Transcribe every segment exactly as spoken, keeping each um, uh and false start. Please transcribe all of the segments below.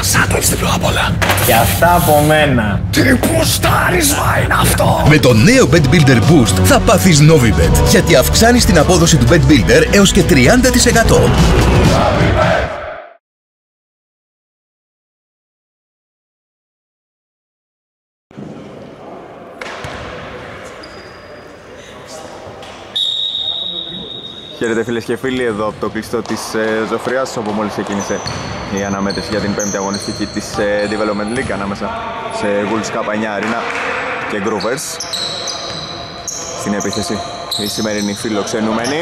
Σαν το έτσι πρώτα απ' όλα. Και αυτά από μένα. Τι πουστάρισμα είναι αυτό! Με το νέο Bet Builder Boost θα πάθεις Novibet, γιατί αυξάνεις την απόδοση του Bet Builder έως και τριάντα τοις εκατό. Χαίρετε φίλες και φίλοι, εδώ από το κλειστό της ε, Ζωφριάς, όπου μόλις ξεκίνησε η αναμέτρηση για την πέμπτη αγωνιστική της ε, Development League ανάμεσα σε Wolves Cup εννιά Arena και Groovers. Στην επίθεση οι σημερινοί φιλοξενούμενοι,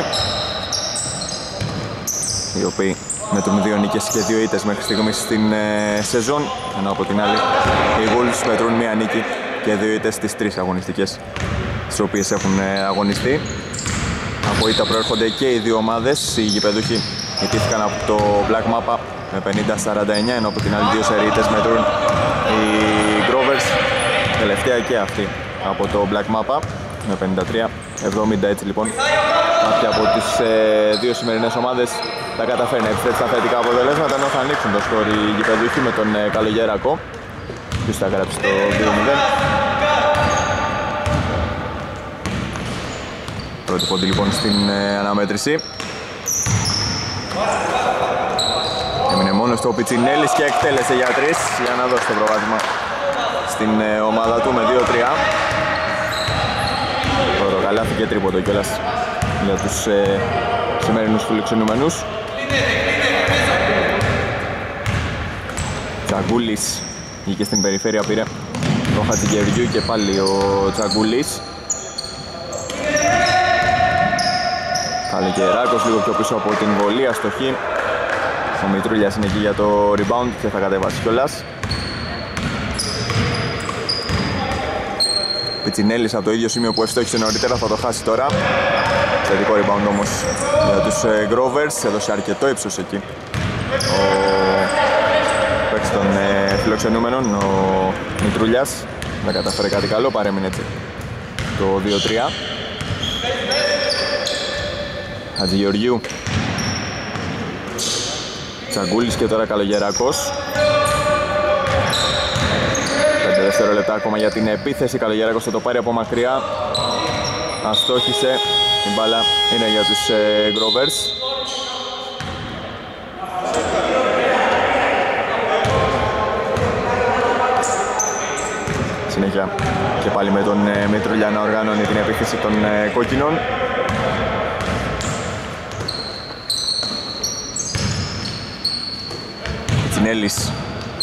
οι οποίοι μετρούν δύο νίκες και δύο ήττες μέχρι στιγμής στην ε, σεζόν, ενώ από την άλλη οι Wolves μετρούν μία νίκη και δύο ήττες στις τρεις αγωνιστικές τις οποίες έχουν ε, αγωνιστεί. Από ήττα προέρχονται και οι δύο ομάδες. Οι γηπεδούχοι ιτήθηκαν από το Black Mapa με πενήντα σαράντα εννιά, ενώ από την άλλη δύο σερίτες μετρούν οι Groovers, τελευταία και αυτή από το Black Mapa με πενήντα τρία εβδομήντα. Έτσι λοιπόν κάποια από τις ε, δύο σημερινές ομάδες θα καταφέρουν να επιστρέψουν στα θετικά αποτελέσματα, ενώ θα ανοίξουν το σκορ οι γηπεδούχοι με τον ε, Καλογερακό, ποιος θα γράψει το δύο μηδέν. Πρώτη πόντι λοιπόν στην ε, αναμέτρηση. Έμεινε μόνος του ο Πιτσινέλης και εκτέλεσε για τρεις για να δώσει το προβάδισμα στην ε, ομάδα του με δύο τρία. Πρώτο καλάθι και τρίποντο κιόλας για τους ε, σημερινούς φιλοξενούμενους. Τσαγκούλης βγήκε στην περιφέρεια, πήρε το Χατζηγεωργιού και πάλι ο Τσαγκούλης. Καλογεράκος λίγο πιο πίσω από την βολή, αστοχή. Ο Μητρούλιας είναι εκεί για το rebound και θα κατεβάσει κιόλας. Πιτσινέλης από το ίδιο σημείο που ευστόχησε νωρίτερα θα το χάσει τώρα. Θετικό rebound όμως για τους ε, Groovers, έδωσε αρκετό ύψος εκεί ο παίκτης των ε, φιλοξενούμενων, ο Μητρούλιας. Δεν καταφέρει κάτι καλό, παρέμεινε έτσι το δύο τρία. Χατζηγεωργιού, Τσαγκούλης και τώρα Καλογεράκος. Πέντε δευτερόλεπτα ακόμα για την επίθεση. Καλογεράκος θα το πάρει από μακριά. Αστόχησε. Η μπάλα είναι για τους ε, Groovers. Συνέχεια και πάλι με τον ε, Μητρούλια να οργάνωνει την επίθεση των ε, κόκκινων. Πιτσινέλης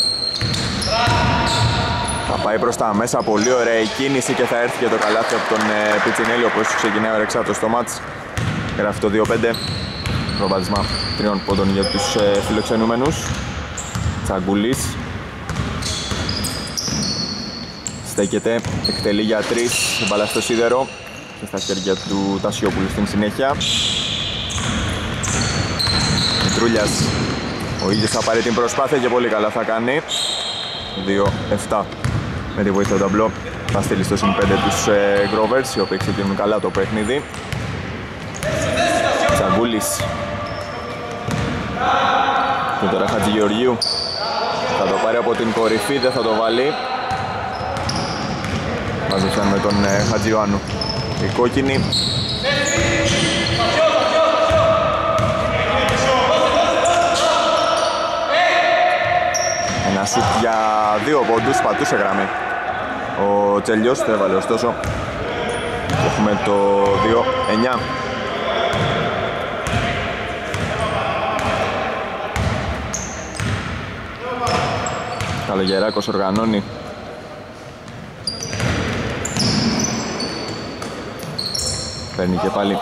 θα πάει προς τα μέσα, πολύ ωραία η κίνηση και θα έρθει και το καλάθι από τον ε, Πιτσινέλη, όπως ξεκινάει ο Ρεξάτος στο μάτς. Γράφει το δύο πέντε, προβάδισμα τριών πόντων για τους ε, φιλοξενούμενους. Τσαγκούλης στέκεται, εκτελεί για τρεις, μπάλα στο σίδερο και στα χέρια του Τασιόπουλου στην συνέχεια. Μητρούλιας ο ίδιος θα πάρει την προσπάθεια και πολύ καλά θα κάνει. δύο επτά με τη βοήθεια του ταμπλό θα στείλει στο συν πέντε τους ε, Groovers, οι οποίοι ξεκινούν καλά το παιχνίδι. Τσαγκούλης και τώρα Χατζηγεωργιού θα το πάρει από την κορυφή, δεν θα το βάλει. Μαζέψαν με τον ε, Χατζιωάννου η κόκκινη. Ένα σουτ για δύο πόντους, πατούσε γραμμή ο Τσέλιος, το έβαλε ωστόσο. Έχουμε το δύο εννιά. Καλογεράκος οργανώνει. Παίρνει και πάλι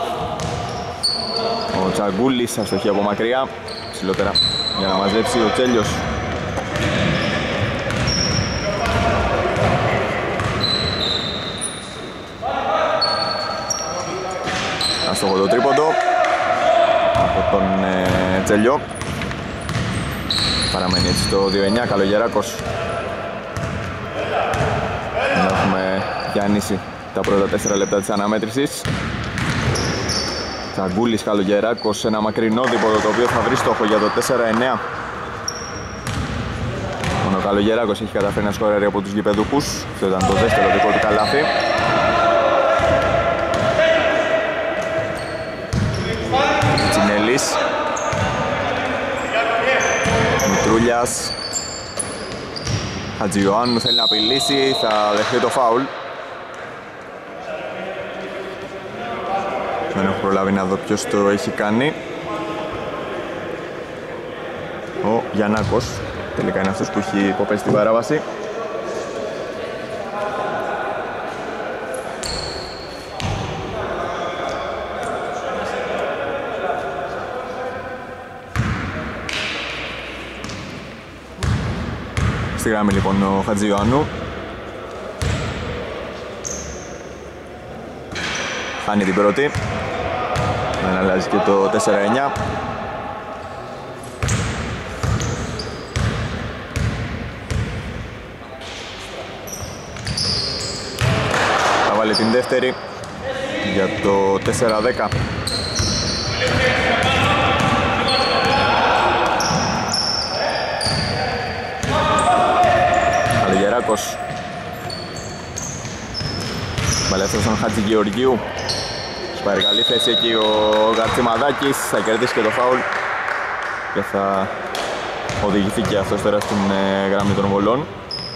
ο Τσαγκούλης, αστοχή από μακριά, ψηλότερα για να μαζέψει ο Τσέλιος. Αστοχό το τρίποντο από τον ε, Τσέλιο. Παραμένει έτσι το δύο εννιά, Καλογεράκος. Έχουμε πιανίσει τα πρώτα τέσσερα λεπτά της αναμέτρησης. Τσαγκούλης, Καλογεράκος, ένα μακρινό δίποδο το οποίο θα βρει στόχο για το τέσσερα εννιά. Ο Καλογεράκος έχει καταφέρει να σκοράρει από τους γηπεδούχους. Αυτό ήταν το δεύτερο δικό του καλάθι. Τσινέλης. Μητρούλιας. Χατζιωάννου θέλει να απειλήσει, θα δεχτεί το φάουλ. Δεν έχω προλάβει να δω ποιος το έχει κάνει. Ο Γιαννάκος. Τελικά είναι αυτός που έχει υποπέσει την παράβαση. Στη γράμμη λοιπόν ο Χατζιωάννου. Χάνει την πρώτη. Δεν αλλάζει και το τέσσερα εννιά. Θα βάλει την δεύτερη για το τέσσερα δέκα. Καλογεράκος. Μπαλεύτος στον Χατζηγεωργίου. Σπάρει καλή θέση εκεί ο Γαρτσιμαδάκης, θα κερδίσει και το φάουλ και θα οδηγηθεί και αυτός τώρα στην ε, γραμμή των βολών.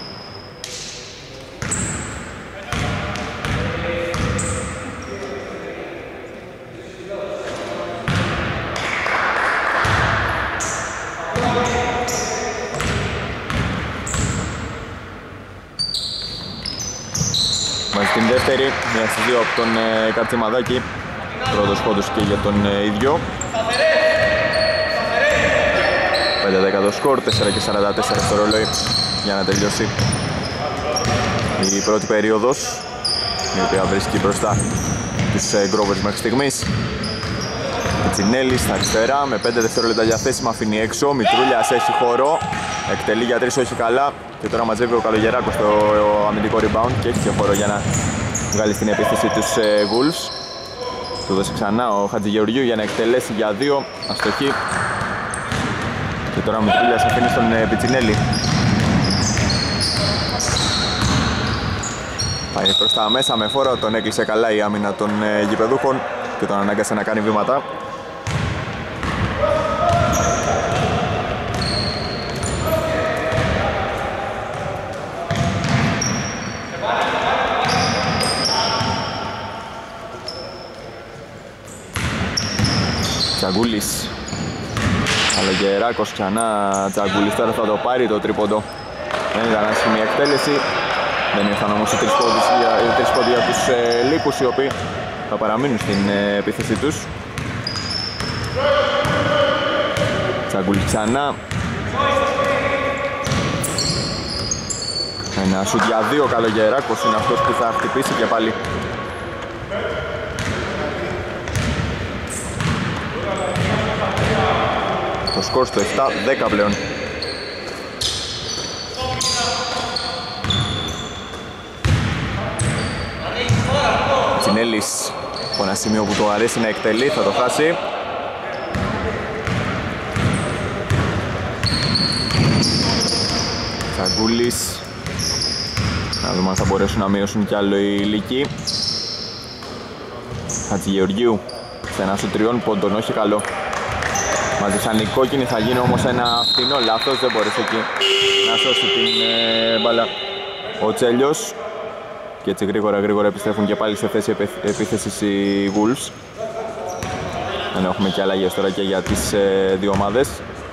Μαζί την δεύτερη, μια στις δύο από τον ε, Καρτσιμαδάκη. Πρώτος πόντος και για τον ε, ίδιο. πέντε δέκα το σκορ, τέσσερα και σαράντα τέσσερα στο ρολόι για να τελειώσει η πρώτη περίοδος, η οποία βρίσκει μπροστά τους ε, Grovers μέχρι στιγμής. Τσινέλης στα αριστερά με πέντε δευτερόλεπτα διαθέσιμα, αφήνει έξω. Μητρούλιας έχει χώρο, εκτελεί για τρεις όχι καλά και τώρα μαζεύει ο Καλογεράκος το αμυντικό rebound και έχει και χώρο για να βγάλει στην επίθεση τους ε, Wolves. Του δώσει ξανά ο Χατζηγεωργίου για να εκτελέσει για δύο, αστοχή. Και τώρα ο Μητρούλιας αφήνει στον ε, Πιτσινέλη. Πάει προς τα μέσα με φόρα, τον έκλεισε καλά η άμυνα των ε, γηπεδούχων και τον ανάγκασε να κάνει βήματα. Τσαγκούλης. Καλογεράκος ξανά, Τσαγκούλης τώρα θα το πάρει το τρίποντο. Δεν ήταν άσχημη εκτέλεση. Δεν ήρθαν όμως οι τρεις πόντοι για τους ε, λύκους, οι οποίοι θα παραμείνουν στην ε, επίθεση τους. Τσαγκούλης ξανά. Ένα σουτ για δύο, Καλογεράκος είναι αυτός που θα χτυπήσει και πάλι. Το σκορ στο επτά δέκα πλέον. Τσινέλης από ένα σημείο που του αρέσει να εκτελεί, θα το χάσει. Τσαγκούλης. Να δούμε αν θα μπορέσουν να μειώσουν κι άλλο οι λύκοι. Χατζηγεωργίου σε ένα σου τριών πόντων, όχι καλό. Μαζίσαν οι κόκκινοι, θα γίνει όμως ένα φθηνό λάθος, δεν μπορείς εκεί να σώσει την ε, μπάλα ο Τσέλιος. Και έτσι γρήγορα γρήγορα επιστρέφουν και πάλι σε θέση επίθεσης οι Wolves. Δεν έχουμε και αλλαγές τώρα και για τις ε, δύο ομάδες.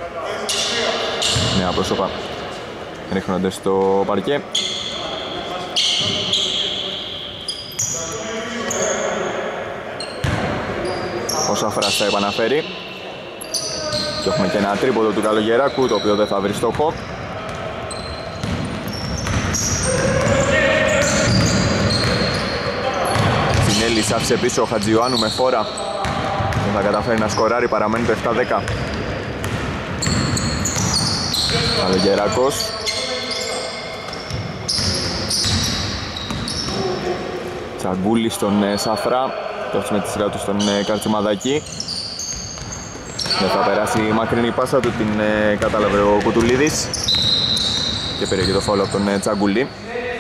Νέα πρόσωπα ρίχνονται στο παρκέ. Ο Σαφράς θα επαναφέρει. Και έχουμε και ένα τρίποντο του Καλογεράκου, το οποίο δεν θα βρει στόχο. Τσινέλης άφησε πίσω ο Χατζιωάννου με φόρα. Δεν θα καταφέρει να σκοράρει, παραμένει το επτά δέκα. Καλογεράκος. Τσαγκούλη στον Σαφρά. Το με τη σειρά του στον Καρτσιμαδάκη. Δεν θα περάσει η μακρινή πάσα του, την ε, κατάλαβε ο Κουτουλίδης. και πήρε και το φάουλ από τον Τσαγκούλη.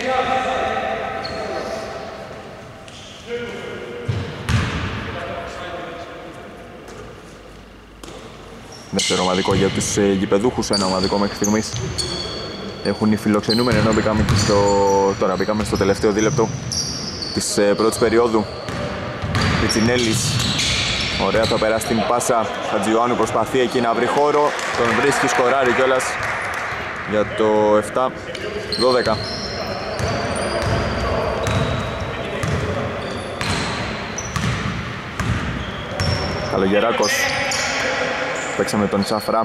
Δεύτερο ομαδικό για τους γηπεδούχους, ένα ομαδικό μέχρι στιγμής. Έχουν οι φιλοξενούμενοι, ενώ μπήκαμε στο... τώρα μπήκαμε στο τελευταίο δίλεπτο της πρώτης περίοδου. Πιτσινέλης, ωραία, θα περάσει την πάσα. Χατζιωάννου προσπαθεί εκεί να βρει χώρο, τον βρίσκει, σκοράρει κιόλας για το επτά δώδεκα. Καλογεράκος, παίξαμε τον Τσαφρά.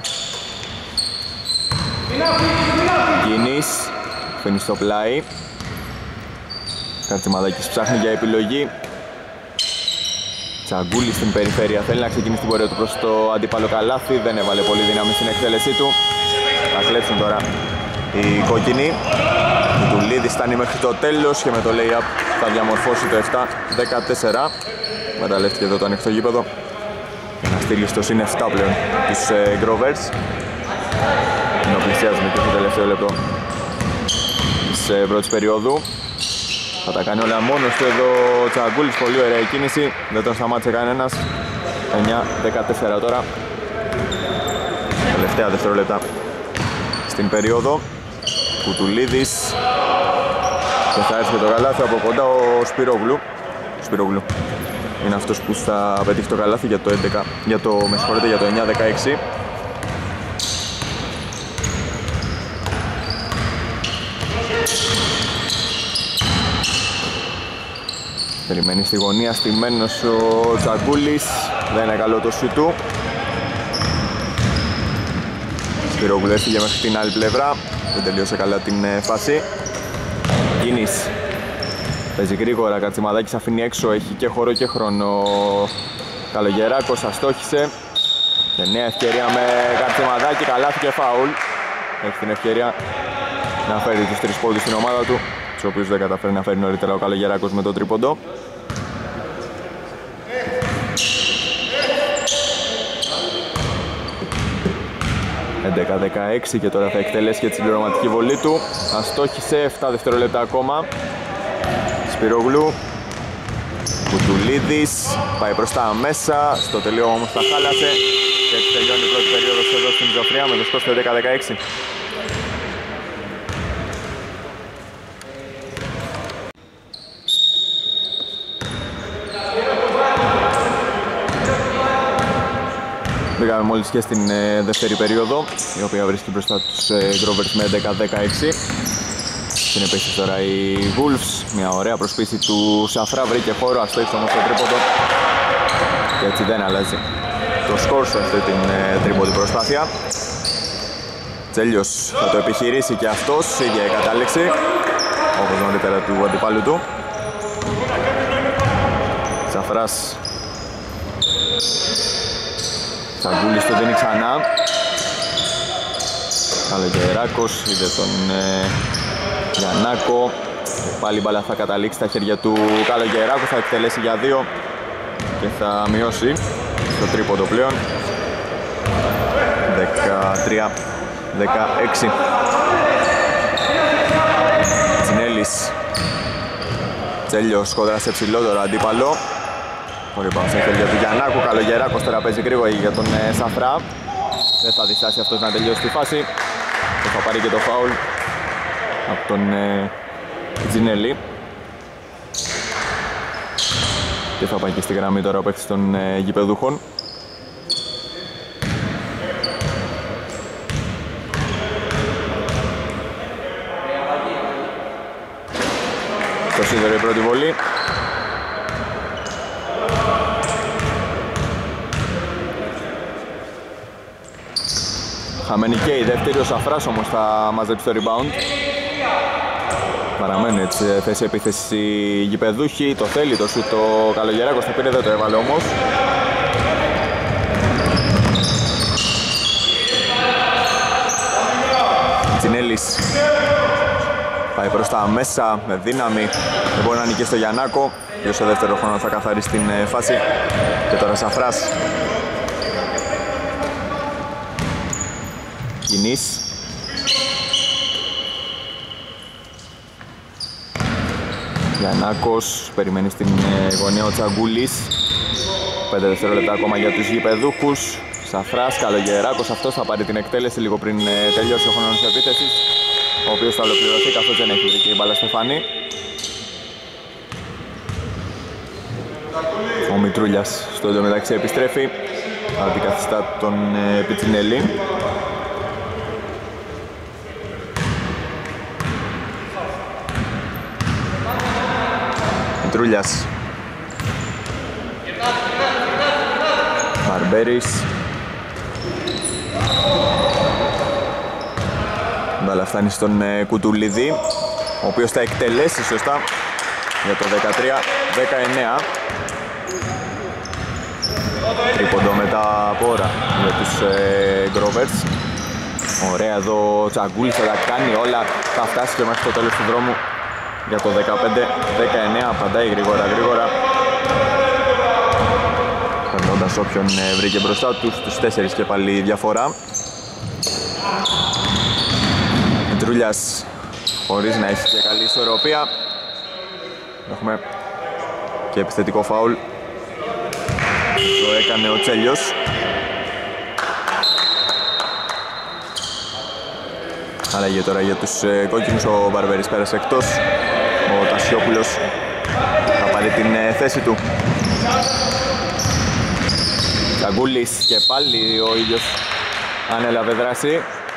Γκίνης, φαίνει στο πλάι. Καρτσιμαδάκης ψάχνει για επιλογή. Τσαγκούλης στην περιφέρεια, θέλει να ξεκινήσει την πορεία του προς το αντίπαλο καλάθι. Δεν έβαλε πολύ δύναμη στην εκτέλεσή του. Θα κλέψουν τώρα οι κόκκινοι. Ο Τουλίδης φτάνει μέχρι το τέλος και με το lay-up θα διαμορφώσει το επτά δεκατέσσερα. Μεταλλεύτηκε εδώ το ανοιχτό γήπεδο για να στείλει στο συν επτά πλέον τους ε, Grovers. Ενώ πλησιάζουμε και στο τελευταίο λεπτό της ε, πρώτης περίοδου. Θα τα κάνει όλα μόνος του εδώ ο Τσαγκούλης, πολύ ωραία η κίνηση, δεν τον σταμάτησε κανένας. εννιά δεκατέσσερα τώρα. Τελευταία δευτερόλεπτα στην περίοδο. Κουτουλίδης και θα έρθει το καλάθι από κοντά ο Σπυρόγλου. Ο Σπυρόγλου είναι αυτός που θα πετύχει το καλάθι για το, έντεκα, για το, με συγχωρείτε, για το εννιά δεκαέξι. Περιμένει στη γωνία, στημένος ο Τσαγκούλης, δεν είναι καλό το σουτ του. Σπυρόγλου έφυγε μέχρι την άλλη πλευρά, δεν τελείωσε καλά την φάση. Γκίνης παίζει γρήγορα, Κατσιμαδάκης αφήνει έξω, έχει και χώρο και χρόνο. Καλογεράκος αστόχησε και νέα ευκαιρία με Κατσιμαδάκη, καλάθι και φάουλ. Έχει την ευκαιρία να φέρει τους τρεις πόντους στην ομάδα του, τους οποίους δεν καταφέρει να φέρει νωρίτερα ο Καλογεράκος με το τρίποντο. έντεκα δεκαέξι και τώρα θα εκτελέσει και τη συμπληρωματική βολή του. Αστόχησε, επτά δευτερόλεπτα ακόμα. Σπυρόγλου, Κουτουλίδης, πάει προς τα μέσα, στο τελείωμα όμως τα χάλασε και έτσι τελειώνει η πρώτη περίοδος εδώ στην Ζωφριά με το σκορ στο έντεκα δεκαέξι. Πήγαμε μόλις και στην ε, δεύτερη περίοδο, η οποία βρίσκει μπροστά τους ε, Grovers με έντεκα δεκαέξι. Συνεπέχει τώρα οι Wolves, μια ωραία προσπίση του Σαφρά, βρήκε χώρο, αστόχησε όμως το τρίποντο και έτσι δεν αλλάζει το σκορ σε αυτή την ε, τρίποντη προσπάθεια. Τσέλιος θα το επιχειρήσει και αυτός, ίδια η κατάληξη όπως νωρίτερα του αντιπάλου του. Σαφράς, Τσαγκούλης το δίνει ξανά. Καλογεράκος είδε τον ε, Γιαννάκο. Πάλι η μπάλα θα καταλήξει στα χέρια του Καλογεράκου, θα εκτελέσει για δύο και θα μειώσει στο τρίποντο πλέον. δεκατρία δεκαέξι. Τσινέλης, Τσέλιος κόντρα σε ψηλότερο αντίπαλο. Πολύ πάνω στα χέρια του Γιαννάκου, Καλογεράκος τώρα παίζει γρήγορα για τον ε, Σαφρά. Δεν θα διστάσει αυτός να τελειώσει τη φάση και θα πάρει και το φάουλ από τον ε, Τζινέλη. Και θα πάει και στη γραμμή τώρα ο παίκτης των ε, γηπεδούχων. Το σίδερο η πρώτη βολή. Χαμένη και η δεύτερη, ο Σαφράς όμως θα μαζέψει το rebound. Παραμένουν έτσι θέση επίθεση οι γηπεδούχοι, το θέλει το σουτ ο Καλογεράκος, το πήρε, δεν το έβαλε όμως. Τσινέλης πάει προς τα μέσα με δύναμη, δεν μπορεί να νικήσει στο Γιαννάκο, και στο δεύτερο χρόνο θα καθαρίσει την φάση. Και τώρα Σαφράς. Κινής. Γιαννάκος περιμένει στην γωνία ο Τσαγκούλης. πέντε δευτερόλεπτα ακόμα για τους γηπεδούχους. Σαφράς, Καλογεράκος, αυτός θα πάρει την εκτέλεση λίγο πριν τελειώσει ο χρόνος επίθεσης, ο οποίος θα ολοκληρωθεί καθώς δεν έχει βρει και η μπάλα Στεφάνη. Ο Μητρούλιας στο εντωμεταξύ επιστρέφει, αντικαθιστά τον Πιτσινέλη. Μητρούλιας, Μπαρμπέρης, μπάλα φτάνει στον Κουτουλίδη, ο οποίος θα εκτελέσει σωστά για το δεκατρία δεκαεννέα. Τρίποντο μετά από ώρα για τους Γκρόβερς. Ωραία εδώ ο Τσαγκούλης θα τα κάνει όλα, θα φτάσει και μέχρι το τέλος του δρόμου για το δεκαπέντε δεκαεννέα. Απαντάει γρήγορα γρήγορα, περνώντας όποιον βρήκε μπροστά τους, τους τέσσερις και πάλι διαφορά. Μητρούλιας χωρίς να έχει και καλή ισορροπία. Έχουμε και επιθετικό φάουλ. Το έκανε ο Τσέλιος. Αλλαγή τώρα για τους ε, κόκκινους. Ο Μπαρβέρης πέρασε εκτός. Ο Τασιόπουλος θα πάρει την ε, θέση του. Τσαγκούλης και πάλι ο ίδιος ανέλαβε δράση.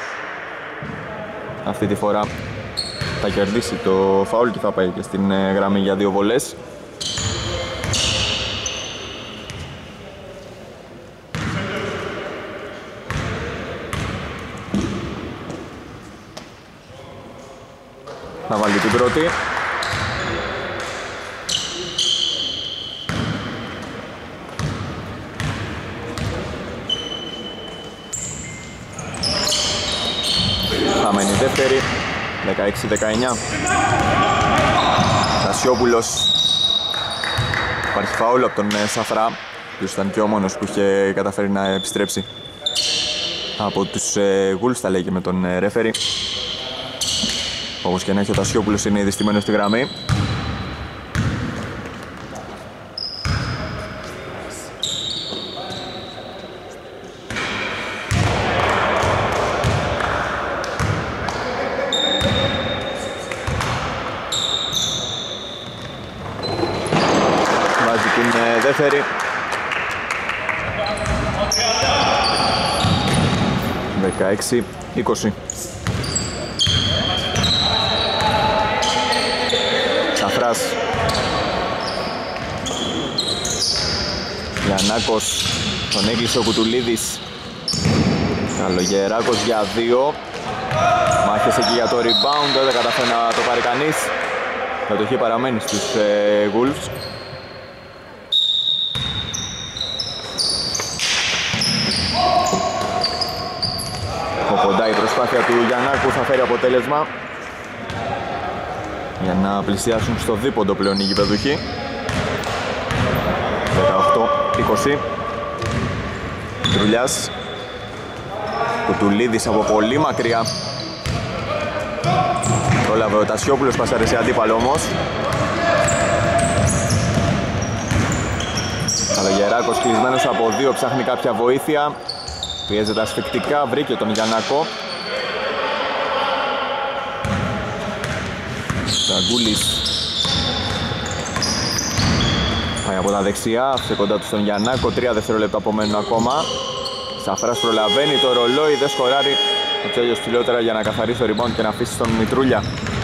Αυτή τη φορά θα κερδίσει το φάουλ και θα πάει και στην ε, γραμμή για δύο βολές. Θα βάλει την πρώτη. Θα μένει δεύτερη. δεκαέξι δεκαεννέα. Τασιόπουλος. Υπάρχει φάουλ από τον Σαφρά, ποιος ήταν και ο μόνος που είχε καταφέρει να επιστρέψει από τους Γουλς, θα λέγει με τον ρέφερι. Όπως και να έχει, ο Τασιόπουλος είναι δυστημένος στη γραμμή. Βάζει την δεύτερη. δεκαέξι είκοσι. Σαφράς. Γιαννάκος, τον έκλεισε ο Κουτουλίδης. Καλογεράκος για δύο. Μάχες εκεί για το rebound, δεν καταφέρει να το πάρει κανείς. Κατοχή παραμένει στους ε, Wolves. Από κοντά η προσπάθεια του Γιαννάκου θα φέρει αποτέλεσμα, για να πλησιάσουν στο δίποντο πλέον οι γηπεδούχοι. δεκαοκτώ είκοσι. Τρουλιάς. Κουτουλίδης από πολύ μακριά. Πρόλαβε ο Τασιόπουλος, πασάρε σε αντίπαλο όμως. Καλογεράκος κλεισμένος από δύο, ψάχνει κάποια βοήθεια. Πιέζεται ασφικτικά, βρήκε τον Γιαννάκο. Τσαγκούλης πάει από τα δεξιά, άφησε κοντά του στον Γιαννάκο. Τρία δευτερόλεπτα απομένουν ακόμα. Σαφράς προλαβαίνει το ρολόι, δεν σκοράρει. Ο Τσέλιος ψηλότερα για να καθαρίσει το rebound και να αφήσει τον Μητρούλια.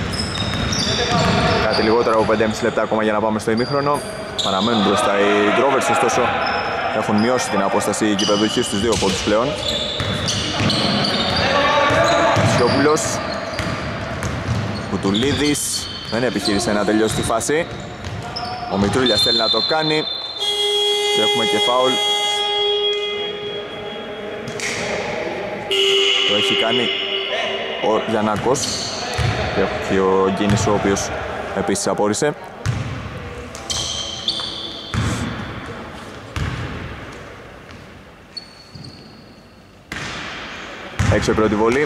Κάτι λιγότερο από πέντε και μισό λεπτά ακόμα για να πάμε στο ημίχρονο. Παραμένουν μπροστά οι Γκρόβερς, ωστόσο έχουν μειώσει την απόσταση οι γηπεδούχοι στους δύο πόντους πλέον. Σιόπουλος. Κουτουλίδης δεν επιχείρησε να τελειώσει τη φάση. Ο Μητρούλιας θέλει να το κάνει και έχουμε και φάουλ. Το έχει κάνει ο Γιαννάκος και ο Γκίνης, ο οποίος επίσης απόρρισε. Έξω η πρώτη βολή.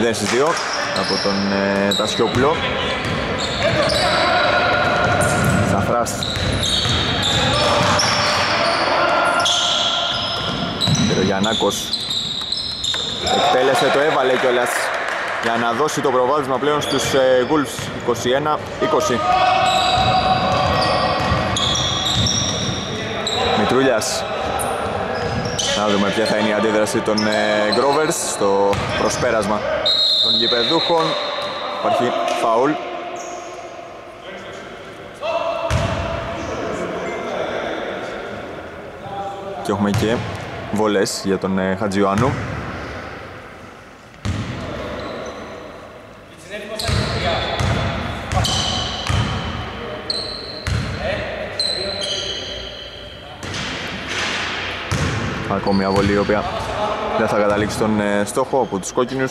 μηδέν στις δύο από τον ε, Τασιόπουλο. Σαφράς. Γιαννάκος εκτέλεσε, το έβαλε κιόλας για να δώσει το προβάδισμα πλέον στους ε, Wolves. είκοσι ένα είκοσι. Μητρούλιας. Να δούμε ποια θα είναι η αντίδραση των ε, Grovers στο προσπέρασμα των γηπεδούχων. Υπάρχει φάουλ. Και έχουμε και βολές για τον ε, Χατζιωάννου. Ακόμη μια βολή η οποία δεν θα καταλήξει τον ε, στόχο από τους κόκκινους.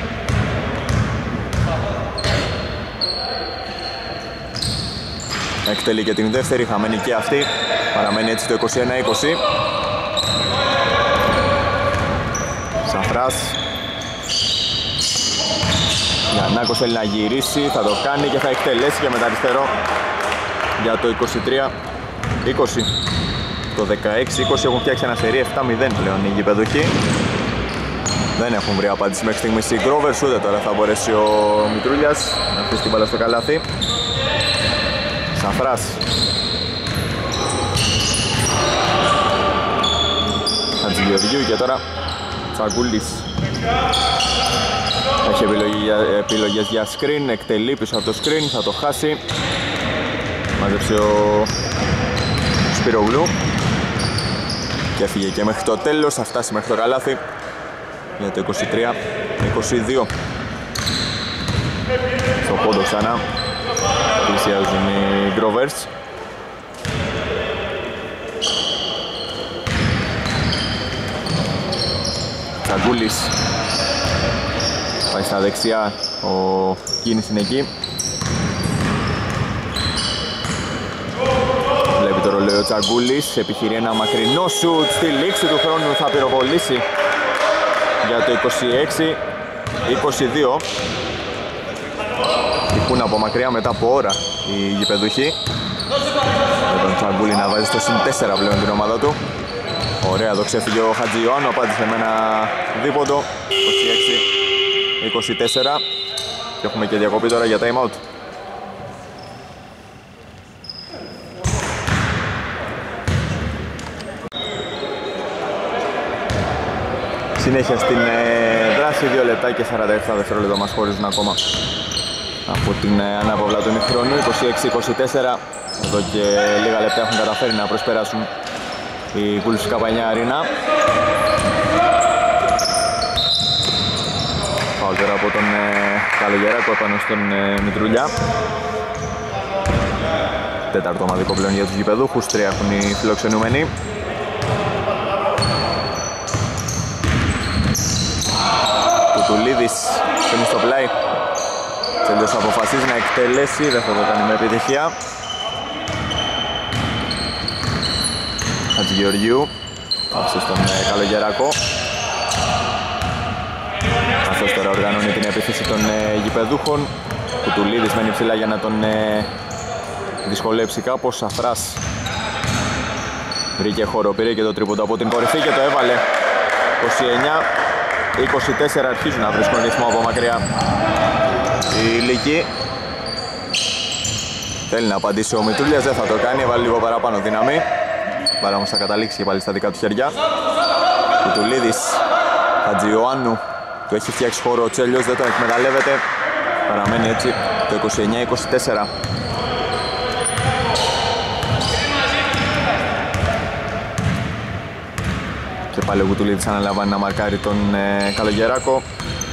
Εκτελεί και την δεύτερη, χαμένη και αυτή. Παραμένει έτσι το είκοσι ένα είκοσι. Σαφράς. Γιαννάκος θέλει να γυρίσει, θα το κάνει και θα εκτελέσει και με τα αριστερό για το είκοσι τρία είκοσι. Το δεκαέξι είκοσι έχουν φτιάξει ένα σερί επτά μηδέν πλέον οι γηπεδούχοι. Δεν έχουν βρει απάντηση μέχρι στιγμής οι Grovers, ούτε τώρα θα μπορέσει ο Μητρούλιας να αφήσει την μπάλα στο καλάθι. Σαφράς. Χατζηγεωργίου και τώρα Τσαγκούλης. Έχει επιλογές για screen, εκτελεί πίσω από το screen, θα το χάσει. Μάζεψε ο Σπυρογλου και έφυγε και μέχρι το τέλος, θα φτάσει μέχρι το καλάθι για το είκοσι τρία είκοσι δύο. Στο πόντο ξανά πλησιάζουν οι Grovers. Τσαγκούλης πάει στα δεξιά, ο Κίνης είναι εκεί. Βλέπει το ρολόι ο Τσαγκούλης, επιχειρεί ένα μακρινό σουτ, στη λήξη του χρόνου θα πυροβολήσει για το είκοσι έξι είκοσι δύο. Τυχούν από μακριά μετά από ώρα οι γηπεδούχοι. Με τον Τσαγκούλη να βάζει στο συν τέσσερα πλέον την ομάδα του. Ωραία, εδώ ξέφυγε ο Χατζιωάννου, απάντησε με ένα δίποντο. είκοσι έξι είκοσι τέσσερα. Και έχουμε και διακοπή τώρα για time out. Συνέχεια στην ε, δράση, δύο λεπτά και σαράντα επτά δευτερόλεπτα μας χωρίζουν ακόμα από την ε, ανάπαυλα του ημιχρόνου. είκοσι έξι είκοσι τέσσερα. Εδώ και λίγα λεπτά έχουν καταφέρει να προσπεράσουν η Wolves Κάπα εννιά Αρίνα. Πάω τώρα από τον ε, Καλογεράκο επάνω στον ε, Μητρουλιά. Τέταρτο ομαδικό πλέον για τους γηπεδούχους, τρία έχουν οι φιλοξενούμενοι. Κουτουλίδης είναι στο πλάι. Τσέλιος αποφασίζει να εκτελέσει, δεν θα το κάνει με επιτυχία. Χατζηγεωργίου, άφησε στον ε, Καλογεράκο. Αυτός τώρα οργανώνει την επίθεση των ε, γηπεδούχων. Κουτουλίδης μένει ψηλά για να τον ε, δυσκολέψει κάπως. Σαφράς βρήκε χώρο, πήρε και το τρίποντο από την κορυφή και το έβαλε. είκοσι εννιά είκοσι τέσσερα αρχίζουν να βρίσκουν ρυθμό από μακριά η Λύκη. Θέλει να απαντήσει ο Μητρούλιας, δεν θα το κάνει, έβαλε λίγο παραπάνω δύναμη. Παρά όμως θα καταλήξει και πάλι στα δικά του χέρια. Κουτουλίδης, Χατζιωάννου, του έχει φτιάξει χώρο ο Τσέλιος, δεν τον εκμεταλλεύεται. Παραμένει έτσι το είκοσι εννιά είκοσι τέσσερα. Και πάλι ο Κουτουλίδης αναλαμβάνει να μαρκάρει τον ε, Καλογεράκο.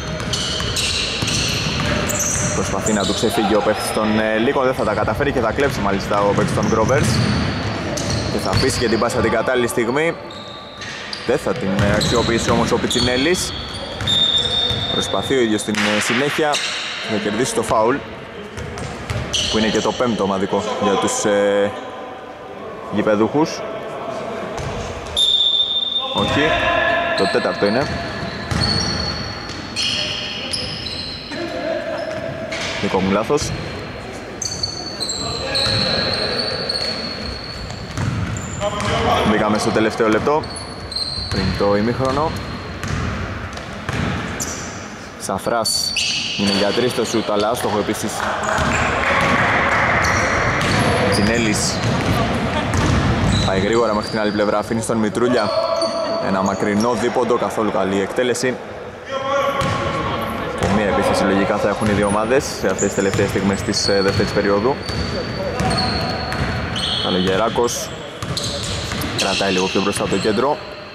Προσπαθεί να του ξεφύγει ο παίκτης των ε, Λύκων, δεν θα τα καταφέρει και θα κλέψει μάλιστα ο παίκτης των Grovers. Και θα αφήσει και την πάσα την κατάλληλη στιγμή. Δεν θα την ε, αξιοποιήσει όμως ο Πιτσινέλης. Προσπαθεί ο ίδιος στην ε, συνέχεια να κερδίσει το φάουλ, που είναι και το πέμπτο ομαδικό για τους ε, γηπεδούχους. Όχι, το τέταρτο είναι. Δικό μου λάθος. Μπήκαμε στο τελευταίο λεπτό πριν το ημίχρονο. Σαφράς είναι για τρεις το σούτ, αλλά άστοχο επίσης. Τζινέλης πάει γρήγορα μέχρι την άλλη πλευρά, αφήνει στον Μητρούλια. Ένα μακρινό δίποντο, καθόλου καλή εκτέλεση. Από μία επίθεση λογικά θα έχουν οι δύο ομάδες σε αυτές τις τελευταίες στιγμές της δεύτερης περίοδου. Καλογεράκος κρατάει λίγο πιο μπροστά από το κέντρο.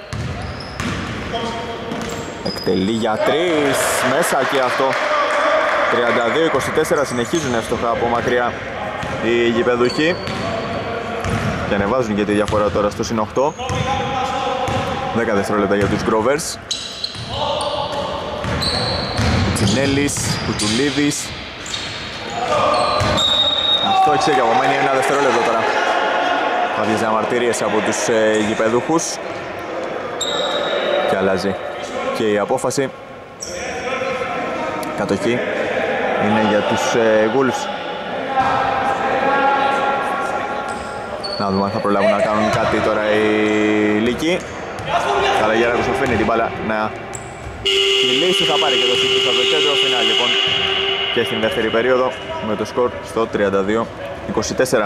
Εκτελεί για τρεις, μέσα και αυτό. τριάντα δύο είκοσι τέσσερα, συνεχίζουν εύστοχα από μακριά οι γηπεδούχοι και ανεβάζουν και τη διαφορά τώρα στο συν οκτώ. δέκα δευτερόλεπτα για τους Grovers. Τσινέλης, Κουτουλίδης. Αυτό έχει και απομένει ένα δευτερόλεπτο τώρα. Κάποιες διαμαρτυρίες από τους ε, γηπεδούχους και αλλάζει και η απόφαση. Κατοχή είναι για τους ε, Wolves. Να δούμε αν θα προλάβουν να κάνουν κάτι τώρα οι Λύκοι. Καλαγεράκος αφήνει την μπάλα να κυλήσει, θα πάρει και το σούτ από το κέντρο. Φινάλ λοιπόν και στην δεύτερη περίοδο με το σκορ στο τριάντα δύο είκοσι τέσσερα.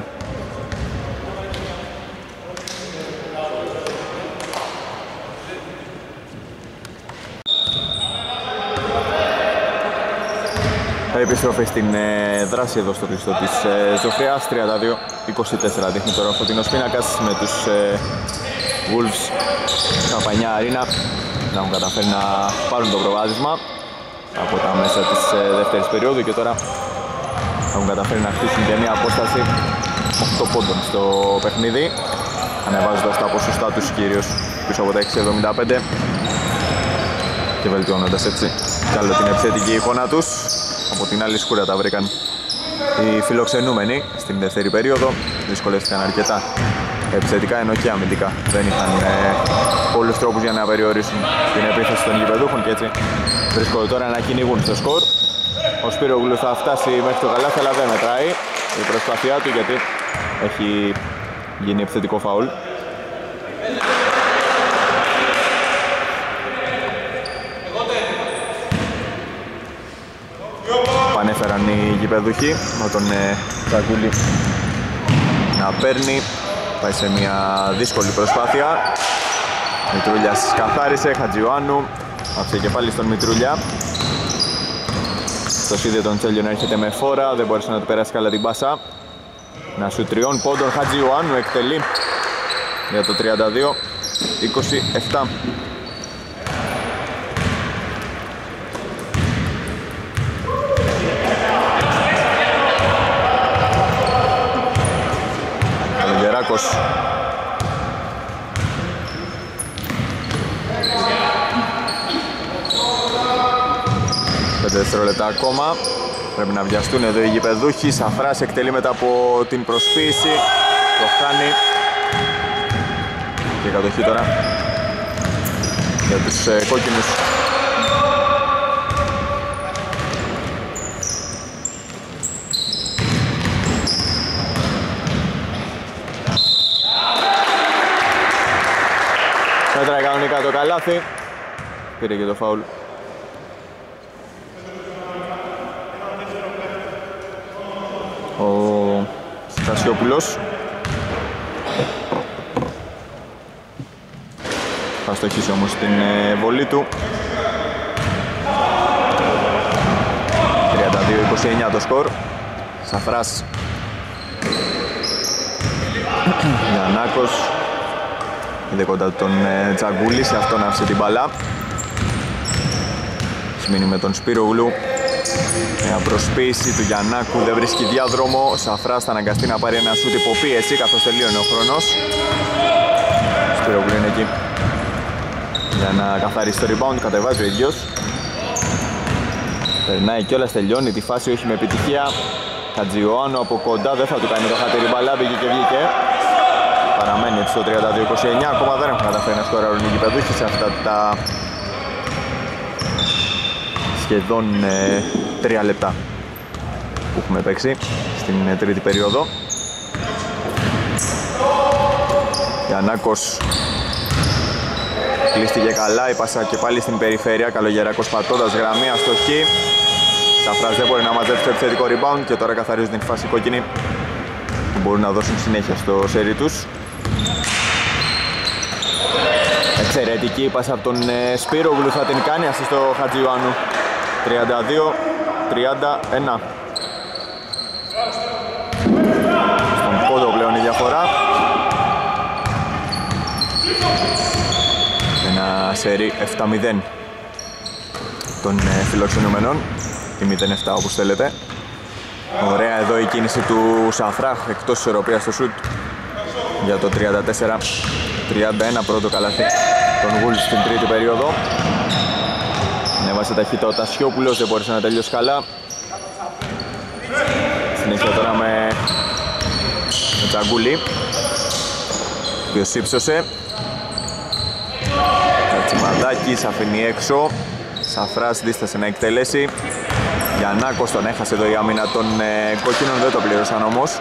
Επιστροφή στην ε, δράση εδώ στο κλειστό της ε, Ζωφριάς. Τριάντα δύο είκοσι τέσσερα δείχνει τώρα ο φωτεινός πίνακας με τους ε, Wolves Καμπανιά Αρίνα να έχουν καταφέρει να πάρουν το προβάδισμα από τα μέσα της ε, δεύτερης περίοδου και τώρα έχουν καταφέρει να χτίσουν και μια απόσταση οκτώ πόντων στο παιχνίδι, ανεβάζοντας τα ποσοστά τους κυρίως πίσω από τα έξι εβδομήντα πέντε και βελτιώνοντας έτσι κι άλλο την επιθετική εικόνα τους. Από την άλλη σκούρα τα βρήκαν οι φιλοξενούμενοι στην δεύτερη περίοδο. Δυσκολεύτηκαν αρκετά επιθετικά ενώ και αμυντικά. Δεν είχαν ε, πολλούς τρόπους για να περιορίσουν την επίθεση των γηπεδούχων και έτσι βρίσκονται τώρα να κυνηγούν στο σκορ. Ο Σπύρογλου θα φτάσει μέχρι το καλάθι, αλλά δεν μετράει η προσπάθειά του γιατί έχει γίνει επιθετικό φαουλ. Πανέφεραν οι γηπεδούχοι με τον Τσαγκούλη να παίρνει. Πάει σε μια δύσκολη προσπάθεια. Μητρούλιας καθάρισε, Χατζιωάννου άφησε και πάλι στον Μητρούλια. Στο σίδιο τον Τσέλιο να έρχεται με φόρα, δεν μπόρεσε να του περάσει καλά την πάσα. Να σου τριών πόντων Χατζιωάννου εκτελεί για το τριάντα δύο είκοσι επτά. πέντε δευτερόλεπτα ακόμα. Πρέπει να βιαστούν εδώ οι γηπεδούχοι. Σαφράς εκτελεί μετά από την προσποίηση. Το χάνει. Και κατοχή τώρα για τους ε, κόκκινους. Μέτράει κανονικά το καλάθι. Πήρε και το φάουλ. Ο Στασιόπουλος θα στοχίσει όμως την βολή του. τριάντα δύο είκοσι εννιά το σκορ. Σαφράς, Γιαννάκος, είδε κοντά τον Τζαγκούλη, σε αυτόν άφησε την μπαλά. Σμήνει με τον Σπύρογλου. Μια προσποίηση του Γιαννάκου, δεν βρίσκει διάδρομο. Ο Σαφράς θα αναγκαστεί να πάρει ένα σούτ υποπίεση καθώς τελείωνε ο χρόνος. Ο Σπύρογλου είναι εκεί για να καθαρίσει το rebound, κατεβάζει ο ίδιος. Περνάει κιόλας, τελειώνει τη φάση, όχι με επιτυχία. Χατζιωάννου από κοντά, δεν θα του κάνει το χατήρι μπαλά, πήγε και βγήκε. Παραμένει στο τριάντα δύο είκοσι εννιά, ακόμα δεν έχουν καταφέρει να σκοράρουν οι γηπεδούχοι σε αυτά τα σχεδόν ε, τρία λεπτά. που έχουμε παίξει στην τρίτη περίοδο. Γιαννάκος κλείστηκε καλά, η πάσα και πάλι στην περιφέρεια. Καλογεράκος πατώντας γραμμή, αστοχή. Σαφράς δεν μπορεί να μαζέψει το επιθετικό rebound και τώρα καθαρίζουν την φάση κόκκινη που μπορούν να δώσουν συνέχεια στο σέρι τους. Εξαιρετική η πάσα από τον Σπύρογλου, θα την κάνει ασίστ στο Χατζιωάννου. τριάντα δύο τριάντα ένα. Στον πόντο πλέον η διαφορά. Ένα σέρι επτά μηδέν των φιλοξενούμενων ή μηδέν επτά όπως θέλετε. Ωραία εδώ η κίνηση του Σαφράχ εκτός ισορροπίας στο σουτ για το τριάντα τέσσερα τριάντα ένα, πρώτο καλάθι των Wolves στην τρίτη περίοδο. Ανέβασε ταχύτητα ο Τασιόπουλος, δεν μπόρεσε να τελειώσει καλά. Συνέχεια τώρα με, με Τζαγκούλη, ο οποίος ύψωσε. Κατσιμαδάκης αφήνει έξω. Σαφράς δίστασε να εκτελέσει. Γιαννάκος τον έχασε εδώ η άμυνα των ε, κόκκινων, δεν το πλήρωσαν όμως.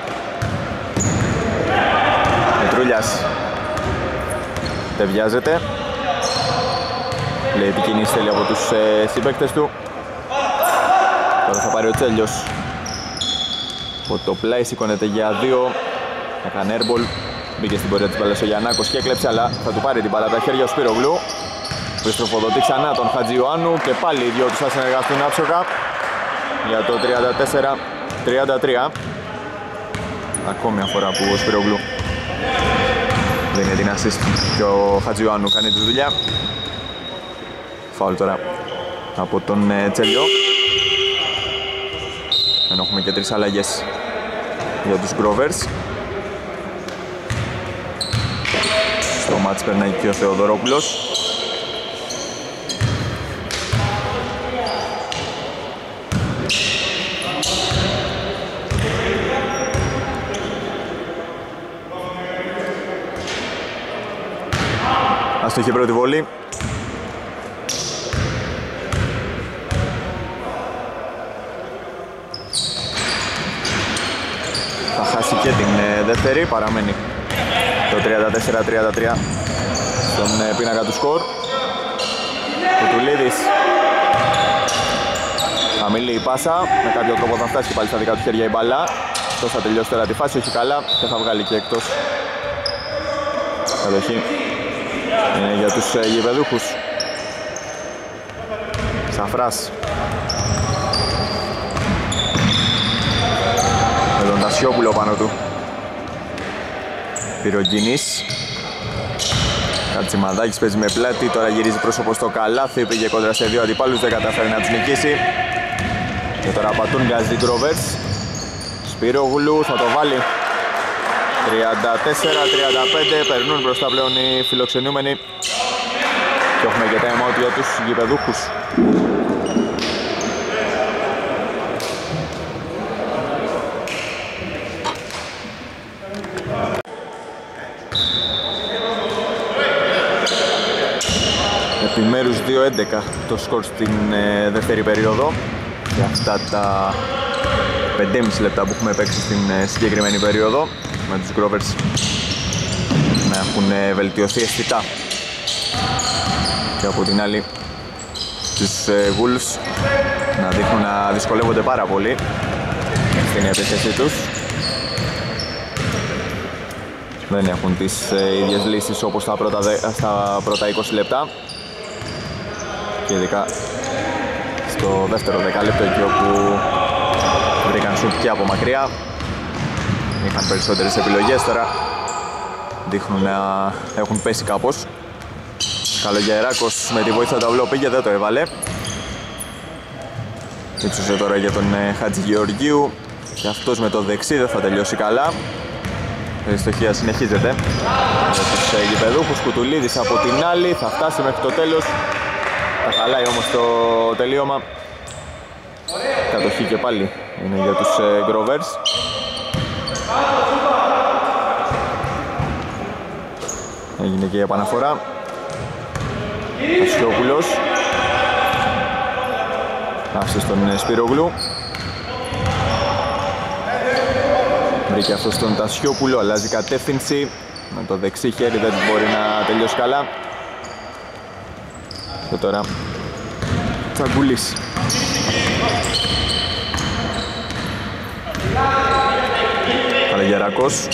Μετρούλιας δεν βιάζεται. Λέει τι κινήσεις θέλει από τους ε, συμπαίκτες του. Τώρα θα πάρει ο Τσέλιος. Από το πλάι σηκώνεται για δύο. Έκανε airball. Μπήκε στην πορεία της μπάλας ο Γιαννάκος και έκλεψε, αλλά θα του πάρει την μπάλα από τα χέρια ο Σπύρογλου. Επιστροφοδοτεί ξανά τον Χατζιωάννου και πάλι οι δυο τους θα συνεργαστούν άψογα για το τριάντα τέσσερα τριάντα τρία. Ακόμη μια φορά που ο Σπύρογλου δίνει την assist και ο Χατζιωάννου κάνει τη δουλειά. Φάουλ τώρα από τον Τσέλιο. Ενώ έχουμε και τρεις αλλαγές για τους Grovers. Στο μάτς περνάει και ο Θεοδωρόπουλος. Αστοχή πρώτη βολή. Θα χάσει και την ε, δεύτερη, παραμένει το τριάντα τέσσερα τριάντα τρία στον ε, πίνακα του σκορ. Κουτουλίδης. Χαμηλή η πάσα, με κάποιο τρόπο θα φτάσει και πάλι στα δικά του χέρια η μπαλά. Αυτό θα τελειώσει τώρα τη φάση, όχι καλά και θα βγάλει και εκτός. Κατοχή είναι για τους ε, γηπεδούχους. Σαφράς. Με τον Τασιόπουλο πάνω του. Πυρογκινής. Κατσιμαδάκης παίζει με πλάτη, τώρα γυρίζει πρόσωπο στο καλάθι, πήγε κόντρα σε δύο αντιπάλους, δεν καταφέρει να τους νικήσει. Και τώρα πατούν γκάζι Grovers. Σπύρογλου θα το βάλει. τριάντα τέσσερα τριάντα πέντε, περνούν μπροστά πλέον οι φιλοξενούμενοι. Και έχουμε και time out για τους γηπεδούχους. Επιμέρους δύο έντεκα το σκορ στην ε, δεύτερη περίοδο. Για αυτά τα πέντε και μισό λεπτά που έχουμε παίξει στην ε, συγκεκριμένη περίοδο, με τους Grovers να έχουν ε, βελτιωθεί αισθητά. Και από την άλλη τους ε, Wolves να δείχνουν να δυσκολεύονται πάρα πολύ στην επίθεσή τους. Δεν έχουν τις ε, ίδιες λύσεις όπως στα πρώτα, στα πρώτα είκοσι λεπτά. Και ειδικά στο δεύτερο δεκάλεπτο, εκεί όπου βρήκαν σουτ και από μακριά, είχαν περισσότερες επιλογές. Τώρα δείχνουν να έχουν πέσει κάπως. Καλογεράκος με τη βοήθεια του ταυλό πήγε, δεν το έβαλε. Ύψωσε τώρα για τον Χατζηγεωργίου και αυτός με το δεξί δεν θα τελειώσει καλά. Η ευστοχία συνεχίζεται για τους γηπεδούχους. Κουτουλίδης από την άλλη θα φτάσει μέχρι το τέλος. Θα χαλάει όμως το τελείωμα. Κατοχή και πάλι είναι για τους ε, Grovers. Έγινε και η επαναφορά. Ασιόπουλος. Άφησε στον ε, Σπύρογλου. βρήκε αυτό στον Τασιόπουλο, αλλάζει κατεύθυνση. Με το δεξί χέρι δεν μπορεί να τελειώσει καλά. Και τώρα Τσαγκούλης. Καλογεράκος.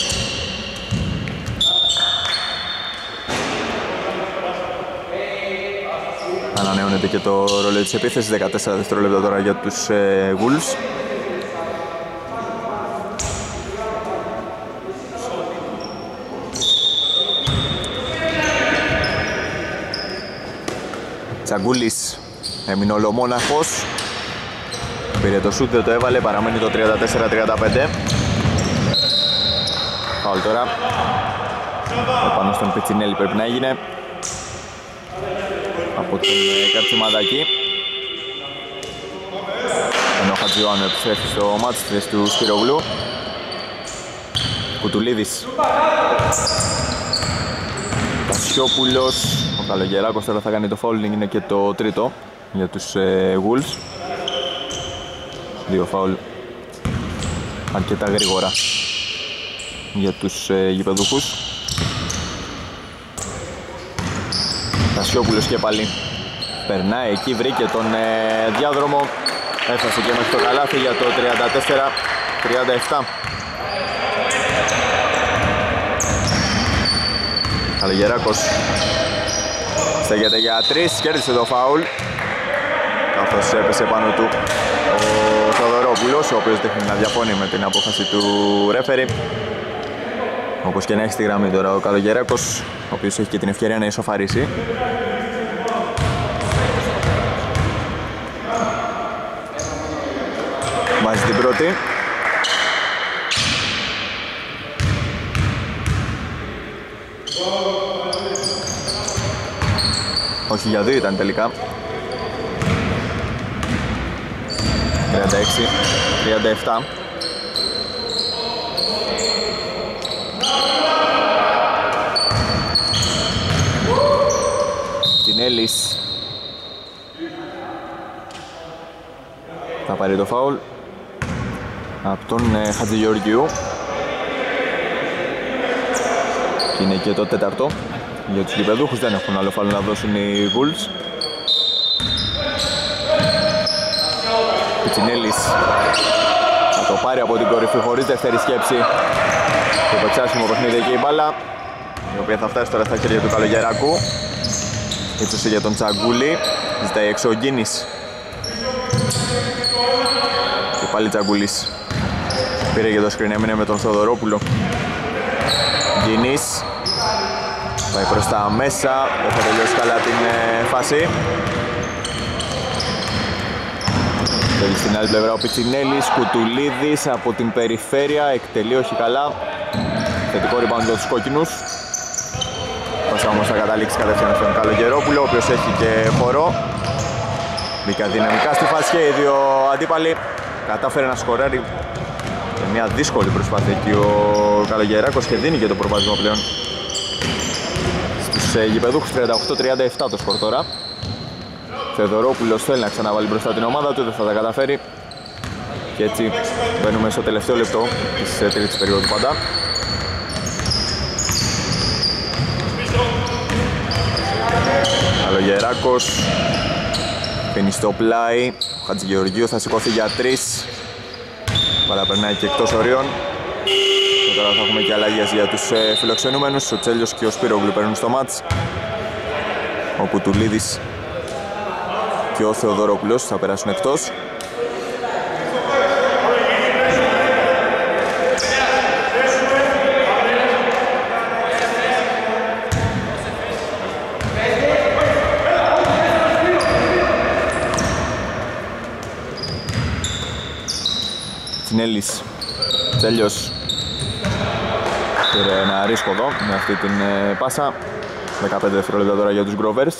Ανανεώνεται και το ρόλο της επίθεσης, δεκατέσσερα δευτερόλεπτα τώρα για τους ε, Wolves. Τσαγκούλης έμεινε ολομόναχος. Πήρε το σούτ, δεν το έβαλε, παραμένει το τριάντα τέσσερα τριάντα πέντε. Φάουλ τώρα. Πάνω στον Πιτσινέλη πρέπει να έγινε από τον Καρτσιμαδάκη. Ενώ ο Χατζιωάννου επιστρέφει στο μάτς στη θέση του Σπυρογλου. Κουτουλίδης. Κασιόπουλος. Ο Καλογεράκος τώρα θα κάνει το φάουλ, είναι και το τρίτο για τους ε, Wolves. Δύο φάουλ αρκετά γρήγορα για τους ε, γηπεδούχους. Κασιόπουλος και πάλι περνάει εκεί, βρήκε τον ε, διάδρομο. Έφτασε και μέχρι το καλάθι για το τριάντα τέσσερα τριάντα επτά. Καλογεράκος στέγεται για τρεις, κέρδισε το φάουλ καθώς έπεσε πάνω του ο Θοδωρόπουλος, ο οποίος δείχνει να διαφωνεί με την απόφαση του ρέφερι. Όπως και να έχει στη γραμμή τώρα ο Καλογεράκος, ο οποίος έχει και την ευκαιρία να ισοφαρίσει. Βάζει την πρώτη. Όχι, για δύο ήταν τελικά. τριάντα έξι τριάντα επτά. Κινέλης θα πάρει το φάουλ από τον ε, Χατζηγεωργίου. Και είναι και το τέταρτο για τους γηπεδούχους, δεν έχουν άλλο φάουλ να δώσουν οι Wolves. Πιτσινέλης θα το πάρει από την κορυφή χωρίς δεύτερη σκέψη. Το πεξάσιμο παιχνίδι εκεί η μπάλα, η οποία θα φτάσει τώρα στα χέρια του Καλογεράκου. Ύψωσε για τον Τσαγκούλη, ζητάει έξω ο Γκίνης. Και πάλι Τσαγκούλης. Πήρε και το screen, έμεινε με τον Θοδωρόπουλο. Γκίνης πάει προς τα μέσα, δεν θα τελειώσει καλά την ε, φάση. Θέλει στην άλλη πλευρά ο Πιτσινέλης, Κουτουλίδης από την περιφέρεια, εκτελεί όχι καλά. Θετικό rebound για τους κόκκινους. Πάσα όμως θα καταλήξει κατευθείαν στον Καλογερόπουλο, ο οποίος έχει και χώρο. Μπήκα δυναμικά στη φάση και οι δύο αντίπαλοι. Κατάφερε να σκοράρει και μια δύσκολη προσπάθεια εκεί ο Καλογεράκος και δίνει και το προβάδισμα πλέον στους ε, γηπεδούχους. Τριάντα οκτώ τριάντα επτά το σκορ τώρα. Θεοδωρόπουλος θέλει να ξαναβάλει μπροστά την ομάδα του, δεν θα τα καταφέρει. Και έτσι μπαίνουμε στο τελευταίο λεπτό της ε, τρίτης περίοδου πάντα. Καλογεράκος πίνει στο πλάι, ο Χατζηγεωργίου θα σηκώθει για τρεις. Μπάλα περνάει και εκτός ορίων. Και τώρα θα έχουμε και αλλαγές για τους ε, φιλοξενούμενους. Ο Τσέλιος και ο Σπύρογλου παίρνουν στο μάτς. Ο Κουτουλίδης και ο Θεοδωρόπουλος θα περάσουν εκτός. Τσινέλης, Τσέλιος πήρε ένα ρίσκο εδώ με αυτή την ε, πάσα. δεκαπέντε δευτερόλεπτα τώρα για τους Grovers.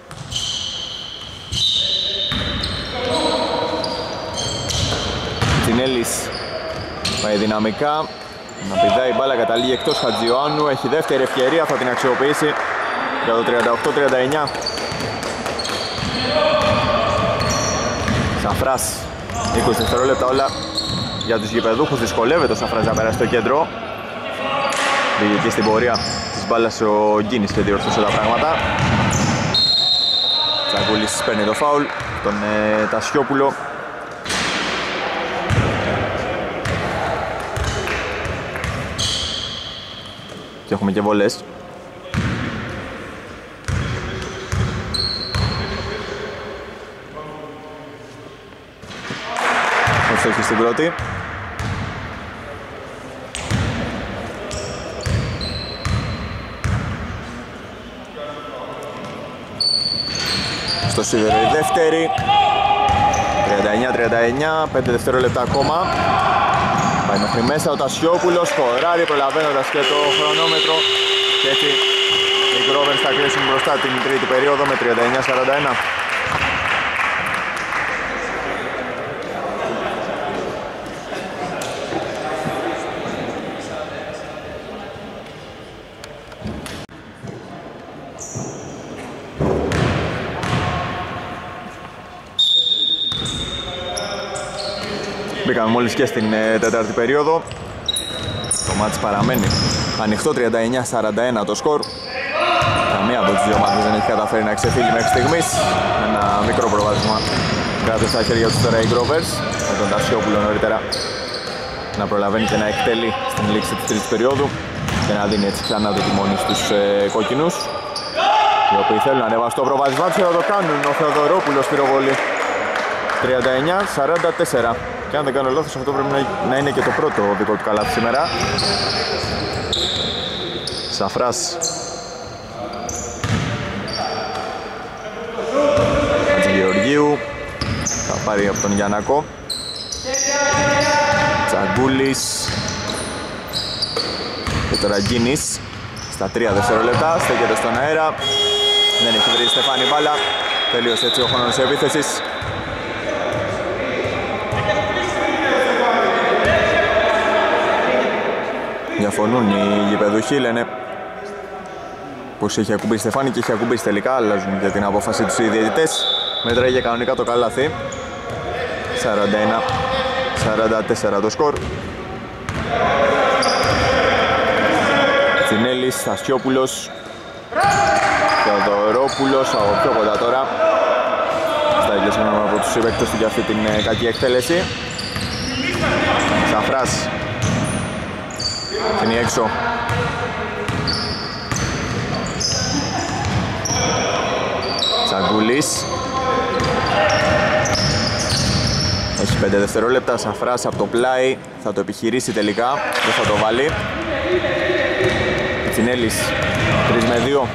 Τσινέλης πάει δυναμικά, να πηδάει η μπάλα, καταλήγει εκτός Χατζιωάννου, έχει δεύτερη ευκαιρία, θα την αξιοποιήσει για το τριάντα οκτώ τριάντα εννιά. Σαφράς, είκοσι δευτερόλεπτα όλα για τους γηπεδούχους. Δυσκολεύεται ο Σαφράς να περάσει στο κέντρο. Πήγε εκεί στην πορεία της μπάλας ο Γκίνης και διορθώσε τα πράγματα. Τσαγκούλης παίρνει το φάουλ, τον ε, Τασιόπουλο. Και έχουμε και βολές. Ο έχει στην πρώτη. Στο σίδερο η δεύτερη. τριάντα εννιά τριάντα εννιά, πέντε δευτερόλεπτα ακόμα. Πάει μέχρι μέσα ο Τασιόπουλος, σκοράρει προλαβαίνοντας και το χρονόμετρο. Και έτσι οι Grovers θα κλείσουν μπροστά την τρίτη περίοδο με τριάντα εννιά σαράντα ένα. Μπήκαμε μόλις και στην ε, τέταρτη περίοδο. Το μάτς παραμένει ανοιχτό, τριάντα εννιά σαράντα ένα το σκορ. Καμία από τις δύο ομάδες δεν έχει καταφέρει να ξεφύγει μέχρι στιγμής. Ένα μικρό προβάδισμα κάτω στα χέρια τους τώρα οι Grovers, με τον Τασιόπουλο νωρίτερα να προλαβαίνει και να εκτελεί στην λήξη της τρίτης περίοδου και να δίνει έτσι ξανά το τιμόνι στους ε, κόκκινους, οι οποίοι θέλουν να ανεβάσουν το προβάδισμά τους, θα το κάνουν. Ο Θεοδωρόπουλος πυροβολή τριάντα εννιά σαράντα τέσσερα. Και αν δεν κάνω λάθος, αυτό πρέπει να είναι και το πρώτο δικό του καλάθι σήμερα. Σαφράς. Χατζηγεωργίου. Θα πάρει από τον Γιαννάκο. Τσαγκούλης. Και τώρα Γκίνης. Στα τρία δευτερόλεπτα. Στέκεται στον αέρα. Δεν έχει βρει Στεφάνη μπάλα. Τελείωσε έτσι ο χρόνος επίθεσης. Διαφωνούν οι γηπεδούχοι, λένε πως είχε ακουμπήσει Στεφάνη και είχε ακουμπήσει τελικά. Αλλάζουν για την απόφαση τους οι διαιτητές. Μέτραγε κανονικά το καλάθι. σαράντα ένα σαράντα τέσσερα το σκορ. Τσινέλης, Στασιόπουλος, Θεοδωρόπουλος από πιο κοντά τώρα. Στα ίδια σύμφωνα από τους συμπαίκτες του για αυτή την κακή εκτέλεση. Σαφράς. Είναι έξω. Τσαγκούλης. Έχει πέντε δευτερόλεπτα. Σαφράς από το πλάι. Θα το επιχειρήσει τελικά. Δεν θα το βάλει. Τσινέλης. τρία με δύο.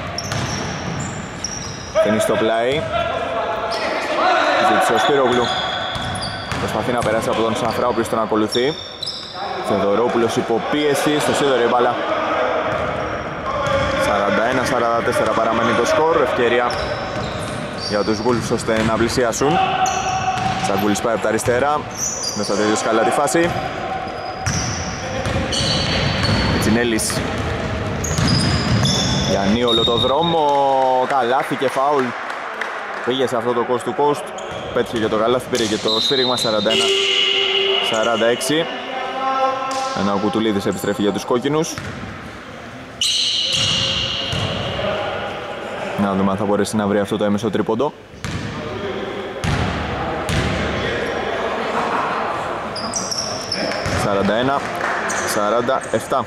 Φαίνει στο πλάι. Ζήτησε ο Σπυρόγλου. Προσπαθεί να περάσει από τον Σαφρά, ο οποίος τον ακολουθεί. Θεοδωρόπουλος υποπίεση, στο σίδερο η μπάλα. σαράντα ένα σαράντα τέσσερα παραμένει το σκορ. Ευκαιρία για τους Wolves ώστε να πλησιάσουν. Τσαγκούλης πάει από τα αριστερά. Δεν θα τελειώσει καλά τη φάση. Τσινέλης. Γιάννη όλο το δρόμο. Καλάθι και φάουλ. Πήγε σε αυτό το coast to coast. Πέτυχε και το καλάθι, πήρε και το σφύριγμα. Σαράντα ένα σαράντα έξι. Ένα ο Κουτουλίδης επιστρέφει για τους κόκκινους. Να δούμε αν θα μπορέσει να βρει αυτό το έμεσο τρίποντο. σαράντα ένα σαράντα επτά.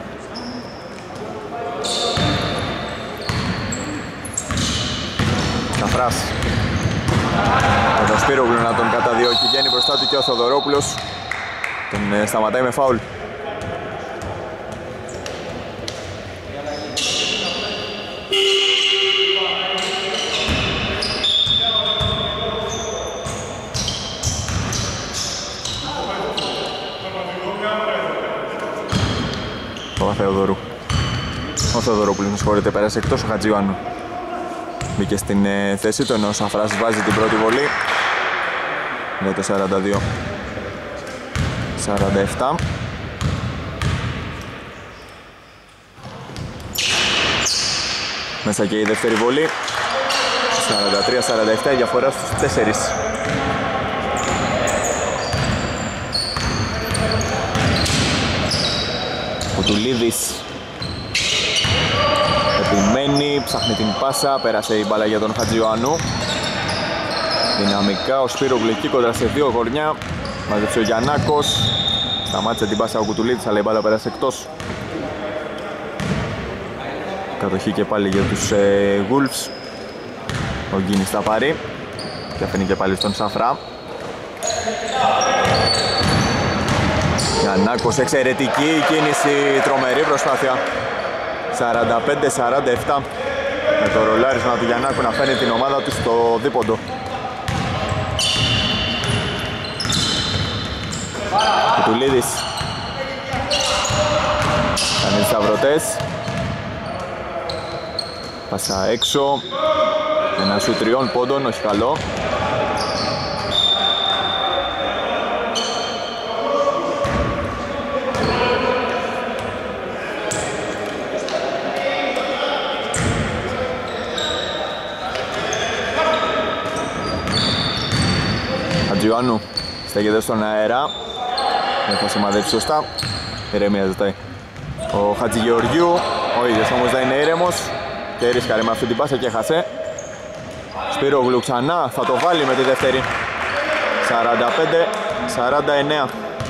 Σαφράς. Με τον Σπύρογλου να τον καταδιώκει. Βγαίνει μπροστά του και ο Θοδωρόπουλος. Τον ε, σταματάει με φάουλ. Ο Θεοδωρού. Ο Θεοδωρόπουλος, με συγχωρείτε, πέρασε εκτός ο Χατζιωάννου. Μπήκε στην ε, θέση του, ενώ ο Σαφράς βάζει την πρώτη βολή. Για το σαράντα δύο σαράντα επτά. Μέσα και η δεύτερη βολή. σαράντα τρία σαράντα επτά, η διαφορά στους τέσσερις. Κουτουλίδης επιμένει, ψάχνει την πάσα, πέρασε η μπάλα για τον Χατζιωάννου. Δυναμικά ο Σπύρογλου εκεί κοντά σε δύο γορνιά. Μαζέψε ο Γιαννάκος. Σταμάτησε την πάσα ο Κουτουλίδης, αλλά η μπάλα πέρασε εκτός. Κατοχή και πάλι για τους ε, Wolves. Ο Γκίνης θα πάρει και αφήνει και πάλι στον Σαφρά. Γιαννάκος, εξαιρετική κίνηση, τρομερή προσπάθεια. σαράντα πέντε σαράντα επτά με το ρολάρισμα του Γιαννάκου να φέρνει την ομάδα του στο δίποντο. Κουτουλίδης κάνει τις αυρωτές. Πάσα έξω. Ένα σου τριών πόντων, όχι καλό. Χατζιωάννου στέκεται στον αέρα. Δεν θα σημαδέψει σωστά. Ηρεμία ζητάει ο Χατζηγεωργιού. Ο ίδιος όμως δεν είναι ήρεμος και ρίσκαρε με αυτή την πάσα και έχασε. Σπύρογλου ξανά θα το βάλει με τη δεύτερη. σαράντα πέντε σαράντα εννέα.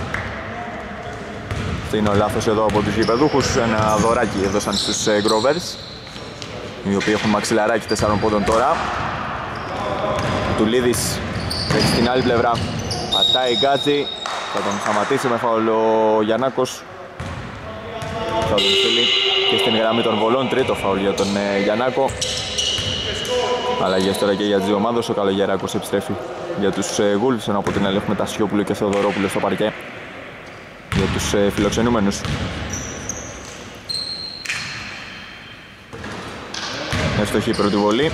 Είναι ο λάθος εδώ από τους γηπεδούχους. Ένα δωράκι έδωσαν στους Grovers, οι οποίοι έχουν μαξιλαράκι τεσσάρων πόντων τώρα. Τουλίδης έχει στην άλλη πλευρά. Πατάει Γκάτζι. Θα τον σταματήσει με φάουλ ο Γιαννάκος. Θα τον στείλει και στην γραμμή των βολών. Τρίτο φάουλ για τον ε, Γιαννάκο. Αλλαγές τώρα και για τις δύο ομάδες. Ο Καλογεράκος επιστρέφει για τους ε, Wolves, ενώ από την άλλη έχουμε Τασιόπουλο και Θεοδωρόπουλο στο παρκέ για τους ε, φιλοξενούμενους. Εύστοχη η πρώτη βολή.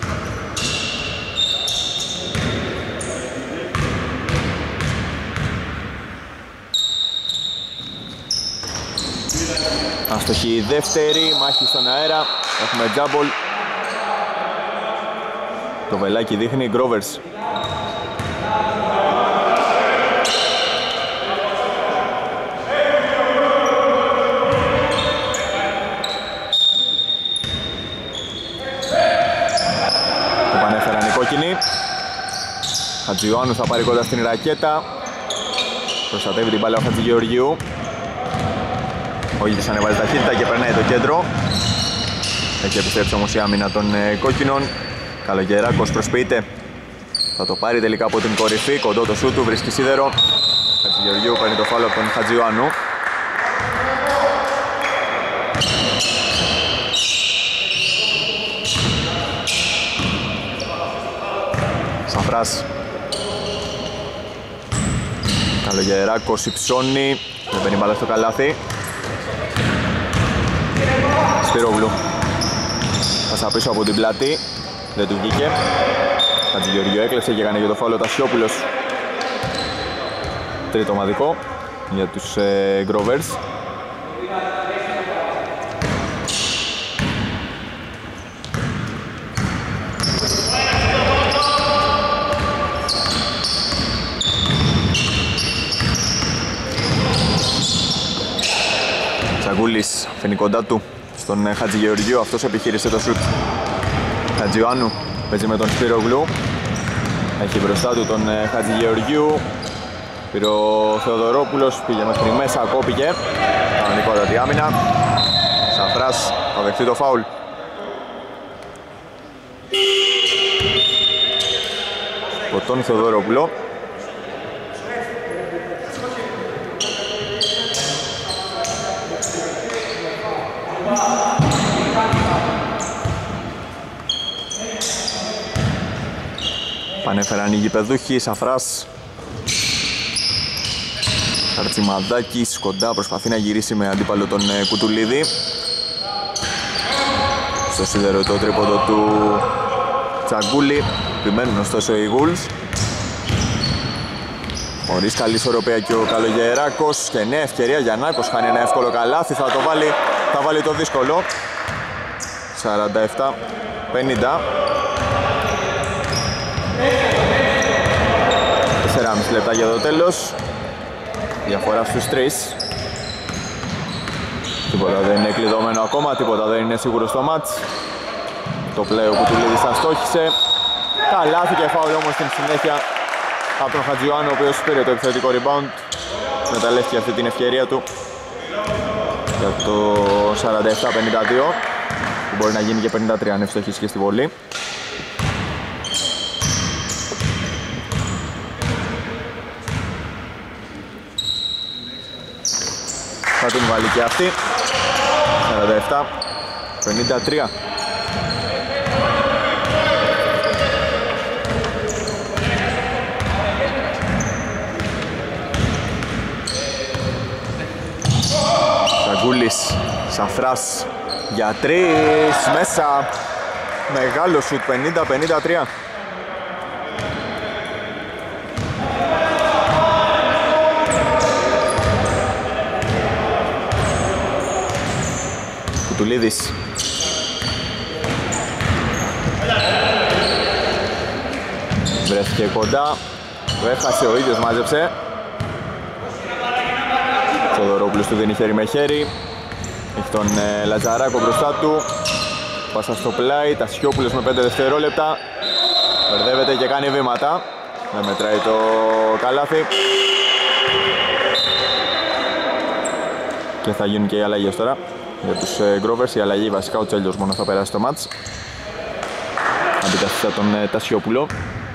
Αστοχή η δεύτερη, μάχη στον αέρα, έχουμε τζάμπολ. Το βελάκι δείχνει Grovers. Το πανέφεραν οι κόκκινοι. Χατζιωάννου θα πάρει κοντά στην ρακέτα. Προστατεύει την μπάλα ο Χατζηγεωργίου. Ο ίδιος ανεβάζει ταχύτητα και περνάει το κέντρο. Έχει επιστρέψει όμως η άμυνα των ε, κόκκινων. Καλογεράκος προσποιείται. Θα το πάρει τελικά από την κορυφή. Κοντό το σούτ του, βρίσκει σίδερο. Χατζηγεωργίου παίρνει το φάουλ από τον Χατζιωάννου. Σαφράς. Καλογεράκος υψώνει. Δεν παίρνει μπάλα στο καλάθι. Σπυρόγλου. Πάσα πίσω από την πλάτη. Δεν του βγήκε. Χατζηγεωργίου έκλεψε και έκανε και το φάουλ ο Τασιόπουλος. Τρίτο ομαδικό για τους ε, Grovers. Τσαγκούλης φαίνει κοντά του στον Χατζηγεωργίου, αυτός επιχείρησε το σουτ. Χατζιωάννου παίζει με τον Σπύρογλου. Έχει μπροστά του τον Χατζηγεωργίου. Πήρε ο Θεοδωρόπουλος, πήγε μέχρι μέσα, κόπηκε. Κανονικότατη άμυνα. Σαφράς θα δεχτεί το φάουλ. Από τον Θεοδωρόπουλο. Πανέφεραν οι γηπεδούχοι. Σαφράς. Χαρτσιμαδάκης κοντά, προσπαθεί να γυρίσει με αντίπαλο τον ε, Κουτουλίδη. Στο σίδερο το τρίποντο του Τσαγκούλη. Επιμένουν ωστόσο οι Wolves. Χωρίς καλή ισορροπία και ο Καλογεράκος. Και νέα ευκαιρία, Γιαννάκος χάνει ένα εύκολο καλάθι. Θα το βάλει, θα βάλει το δύσκολο. σαράντα επτά πενήντα. τέσσερα και μισό λεπτά για το τέλος. Διαφορά στους τρεις. Τίποτα δεν είναι κλειδωμένο ακόμα, τίποτα δεν είναι σίγουρο στο μάτς. Το πλέον που του Λίδης αστόχησε. Καλάθι και φάουλ όμως στην συνέχεια από τον Χατζιωάννου, ο οποίος πήρε το επιθετικό rebound. Μεταλλεύτηκε αυτή την ευκαιρία του για το σαράντα επτά πενήντα δύο, που μπορεί να γίνει και πενήντα τρία αν ευστοχίσει και στη βολή. Θα την βάλει και αυτή. σαράντα επτά πενήντα τρία. Σαγκούλης, Σαφράς για τρεις, μέσα. Μεγάλο σουτ, πενήντα πενήντα τρία. Κουτουλίδης. Βρέθηκε κοντά, το έφτασε, ο ίδιος μάζεψε. Θοδωρόπουλος του δίνει χέρι με χέρι. Έχει τον ε, Λαζαράκο μπροστά του. Πάσα στο πλάι, Τασιόπουλος με πέντε δευτερόλεπτα. Μπερδεύεται και κάνει βήματα. Δεν μετράει το καλάθι. Και θα γίνουν και οι αλλαγές τώρα για τους ε, Grovers. Η αλλαγή βασικά ο Τσέλιος μόνο θα περάσει το μάτς. Αντικαθιστά τον ε, Τασιόπουλο.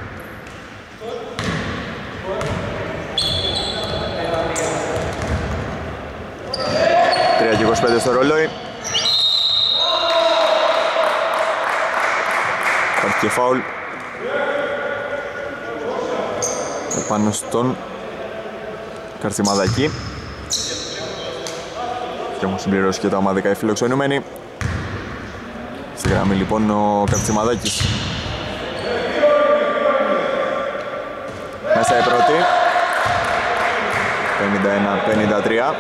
τρία και είκοσι πέντε στο ρολόι. Υπάρχει και φάουλ επάνω στον Καρτσιμαδάκη. Και έχουν συμπληρώσει και τα ομαδικά οι φιλοξενούμενοι. Στη γραμμή λοιπόν ο Καρτσιμαδάκης. Μέσα η πρώτη. πενήντα ένα πενήντα τρία.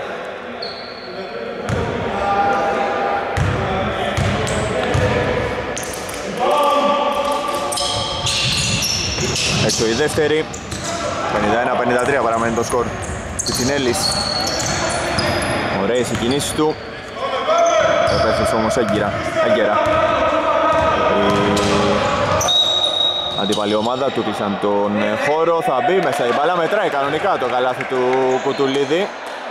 Έξω η δεύτερη. πενήντα ένα πενήντα τρία παραμένει το σκορ. Πιτσινέλης. Ωραίες οι κινήσεις του. Επέστρεψε όμως έγκυρα. έγκαιρα. Η αντίπαλη ομάδα του κλείσαν τον χώρο. Θα μπει μέσα η μπάλα. Μετράει κανονικά το καλάθι του Κουτουλίδη.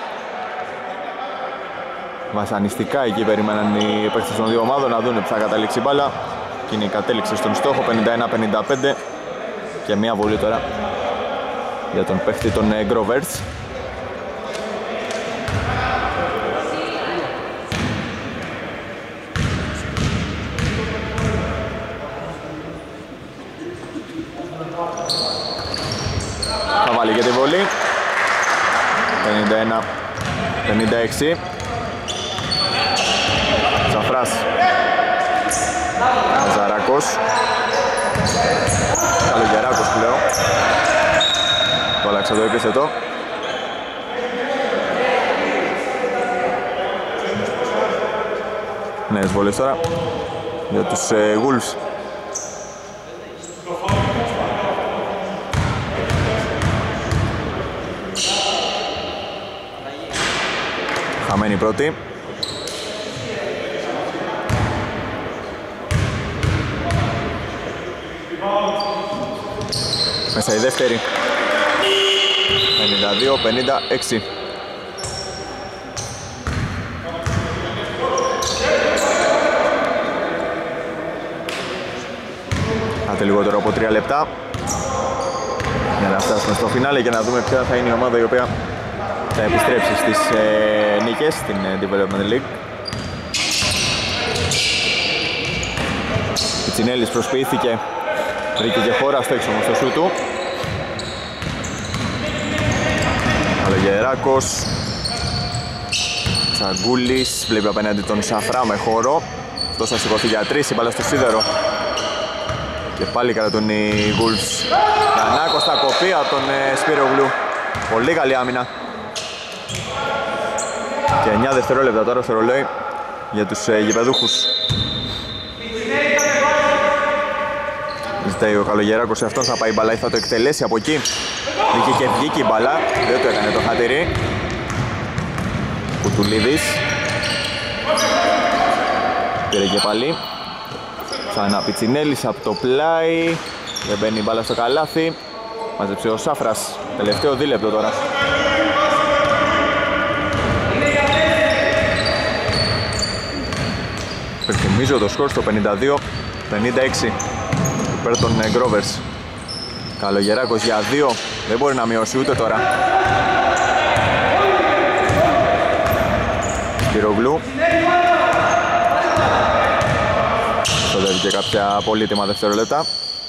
Βασανιστικά εκεί περιμέναν οι παίκτες των δύο ομάδων να δουν που θα καταλήξει η μπάλα. Και είναι η κατέληξη στον στόχο. πενήντα ένα πενήντα πέντε. Και μια βολή τώρα για τον παίχτη των Grovers. Θα βάλει και τη βολή. πενήντα ένα πενήντα έξι. Σαφράς. Αζαράκος. Καλογεράκος πλέον. Το άλλαξε εδώ, έπιασε το. Νέες βολές τώρα για τους ε, Wolves. Χαμένη η πρώτη. Μέσα η δεύτερη. πενήντα δύο πενήντα έξι. Άτε λιγότερο από τρία λεπτά για να φτάσουμε στο φινάλε και να δούμε ποια θα είναι η ομάδα η οποία θα επιστρέψει στις ε, νίκες στην ε, Development League. Πιτσινέλης προσποιήθηκε. Βρήκε και χώρα στο έξω όμως το σου του. Καλογεράκος. Τσαγκούλης. Βλέπει απέναντι τον Σαφρά με χώρο. Αυτός θα σηκωθεί για τρεις. Η μπάλα στο σίδερο. Και πάλι κρατούν οι Wolves. Γιαννάκος θα κοπεί από τον ε, Σπύρογλου. Πολύ καλή άμυνα. Και εννιά δευτερόλεπτα τώρα στο ρολόι για τους ε, γηπεδούχους. Ζητάει ο Καλογεράκος, αυτόν θα πάει η μπαλά ή θα το εκτελέσει από εκεί. Βγήκε και βγήκε η μπαλά, δεν το έκανε το χατήρι. Κουτουλίδης. πήρε και πάλι. Ξανά Πιτσινέλης από το πλάι. Δεν μπαίνει η μπάλα στο καλάθι. Μάζεψε ο Σάφρας. Τελευταίο δίλεπτο τώρα. Υπενθυμίζω το σκορ στο πενήντα δύο πενήντα έξι υπέρ των Grovers. Καλογεράκος για δύο. Δεν μπορεί να μειώσει ούτε τώρα. Σπυρογλού. Ξοδεύει και κάποια πολύτιμα δευτερόλεπτα.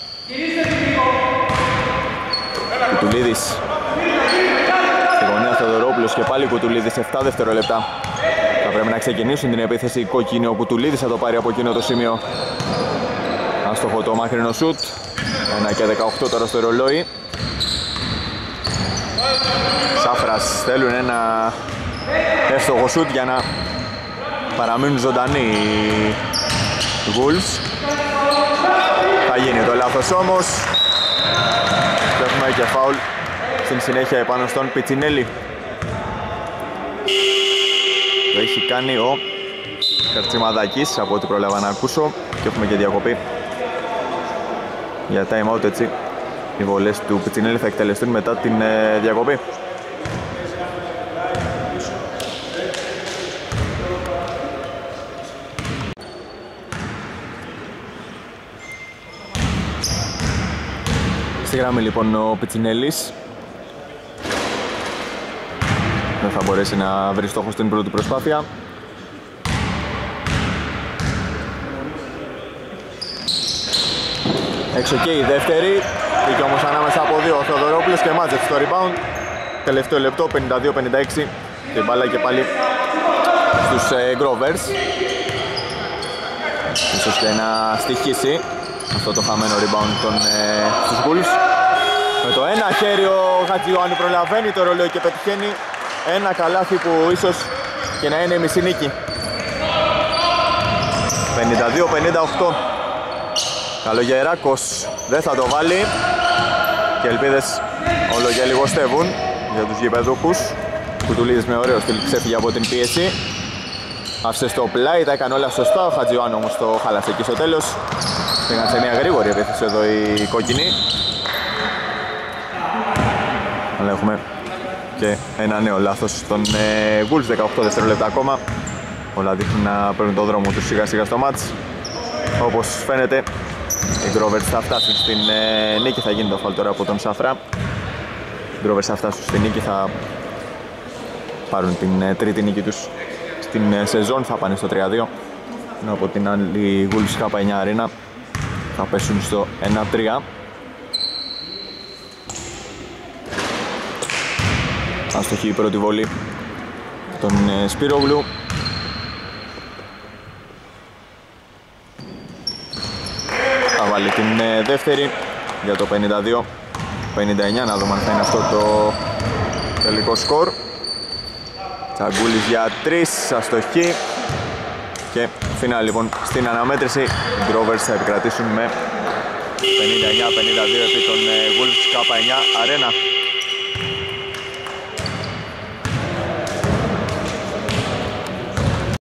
Κουτουλίδης. Στη γωνία Θεοδωρόπουλος και πάλι Κουτουλίδης, επτά δευτερόλεπτα. Θα πρέπει να ξεκινήσουν την επίθεση κόκκινη. Ο Κουτουλίδης θα το πάρει από εκείνο το σημείο. Άστοχο το μάχρινο σουτ. ένα και δεκαοκτώ τώρα στο ρολόι. Σάφρας θέλουν ένα εύστοχο σουτ για να παραμείνουν ζωντανοί οι Wolves. Θα γίνει το λάθος όμως. Έχουμε και φάουλ στην συνέχεια επάνω στον Πιτσινέλη. Το έχει κάνει ο Καρτσιμαδάκης από ό,τι πρόλαβα να ακούσω και έχουμε και διακοπή για time out, έτσι. Οι βολές του Πιτσινέλη θα εκτελεστούν μετά την ε, διακοπή. Στη γραμμή λοιπόν ο Πιτσινέλης. Δεν θα μπορέσει να βρει στόχο στην πρώτη προσπάθεια. Έξω και η δεύτερη. Βγήκε όμως ανάμεσα από δύο ο Θεοδωρόπουλος και μάζεψε το rebound. Τελευταίο λεπτό, πενήντα δύο πενήντα έξι. Και μπάλα και πάλι στους ε, Grovers. Ίσως και να στοιχήσει αυτό το χαμένο rebound των, ε, στους Wolves. Με το ένα χέρι ο Χατζιωάννου προλαβαίνει το ρολόι και πετυχαίνει ένα καλάθι που ίσως και να είναι μισή νίκη. πενήντα δύο πενήντα οκτώ. Καλογεράκος δεν θα το βάλει και ελπίδες όλο και λιγοστεύουν για τους γηπεδούχους. Κουτουλίδης με ωραίο στυλ ξέφυγε από την πίεση. Άφησε στο πλάι, τα έκανε όλα σωστά. Ο Χατζιωάννου όμως το χάλασε εκεί στο τέλος. Πήγαν σε μια γρήγορη επίθεση εδώ οι κόκκινοι. Αλλά έχουμε και ένα νέο λάθος στον ε, Wolves, δεκαοκτώ δευτερόλεπτα ακόμα. Όλα δείχνουν να παίρνουν το δρόμο τους σιγά σιγά στο μάτς. Όπως φαίνεται οι Grovers θα φτάσουν στην ε, νίκη, θα γίνει το φάουλ τώρα από τον Σαφρά. Οι Grovers θα φτάσουν στην νίκη, θα πάρουν την ε, τρίτη νίκη τους στην ε, σεζόν, θα πάνε στο τρία δύο. Ενώ από την άλλη Wolves Κάπα εννιά Arena θα πέσουν στο ένα τρία. Αστοχή η πρώτη βολή τον ε, Σπυρογλου. Θα βάλει την ε, δεύτερη για το πενήντα δύο πενήντα εννιά, να δούμε αν θα είναι αυτό το τελικό σκορ. Τσαγκούλης για τρεις, αστοχή. Και φινάλ λοιπόν στην αναμέτρηση. Οι Grovers θα επικρατήσουν με πενήντα εννιά πενήντα δύο επί των ε, Wolves Κάπα εννιά Arena.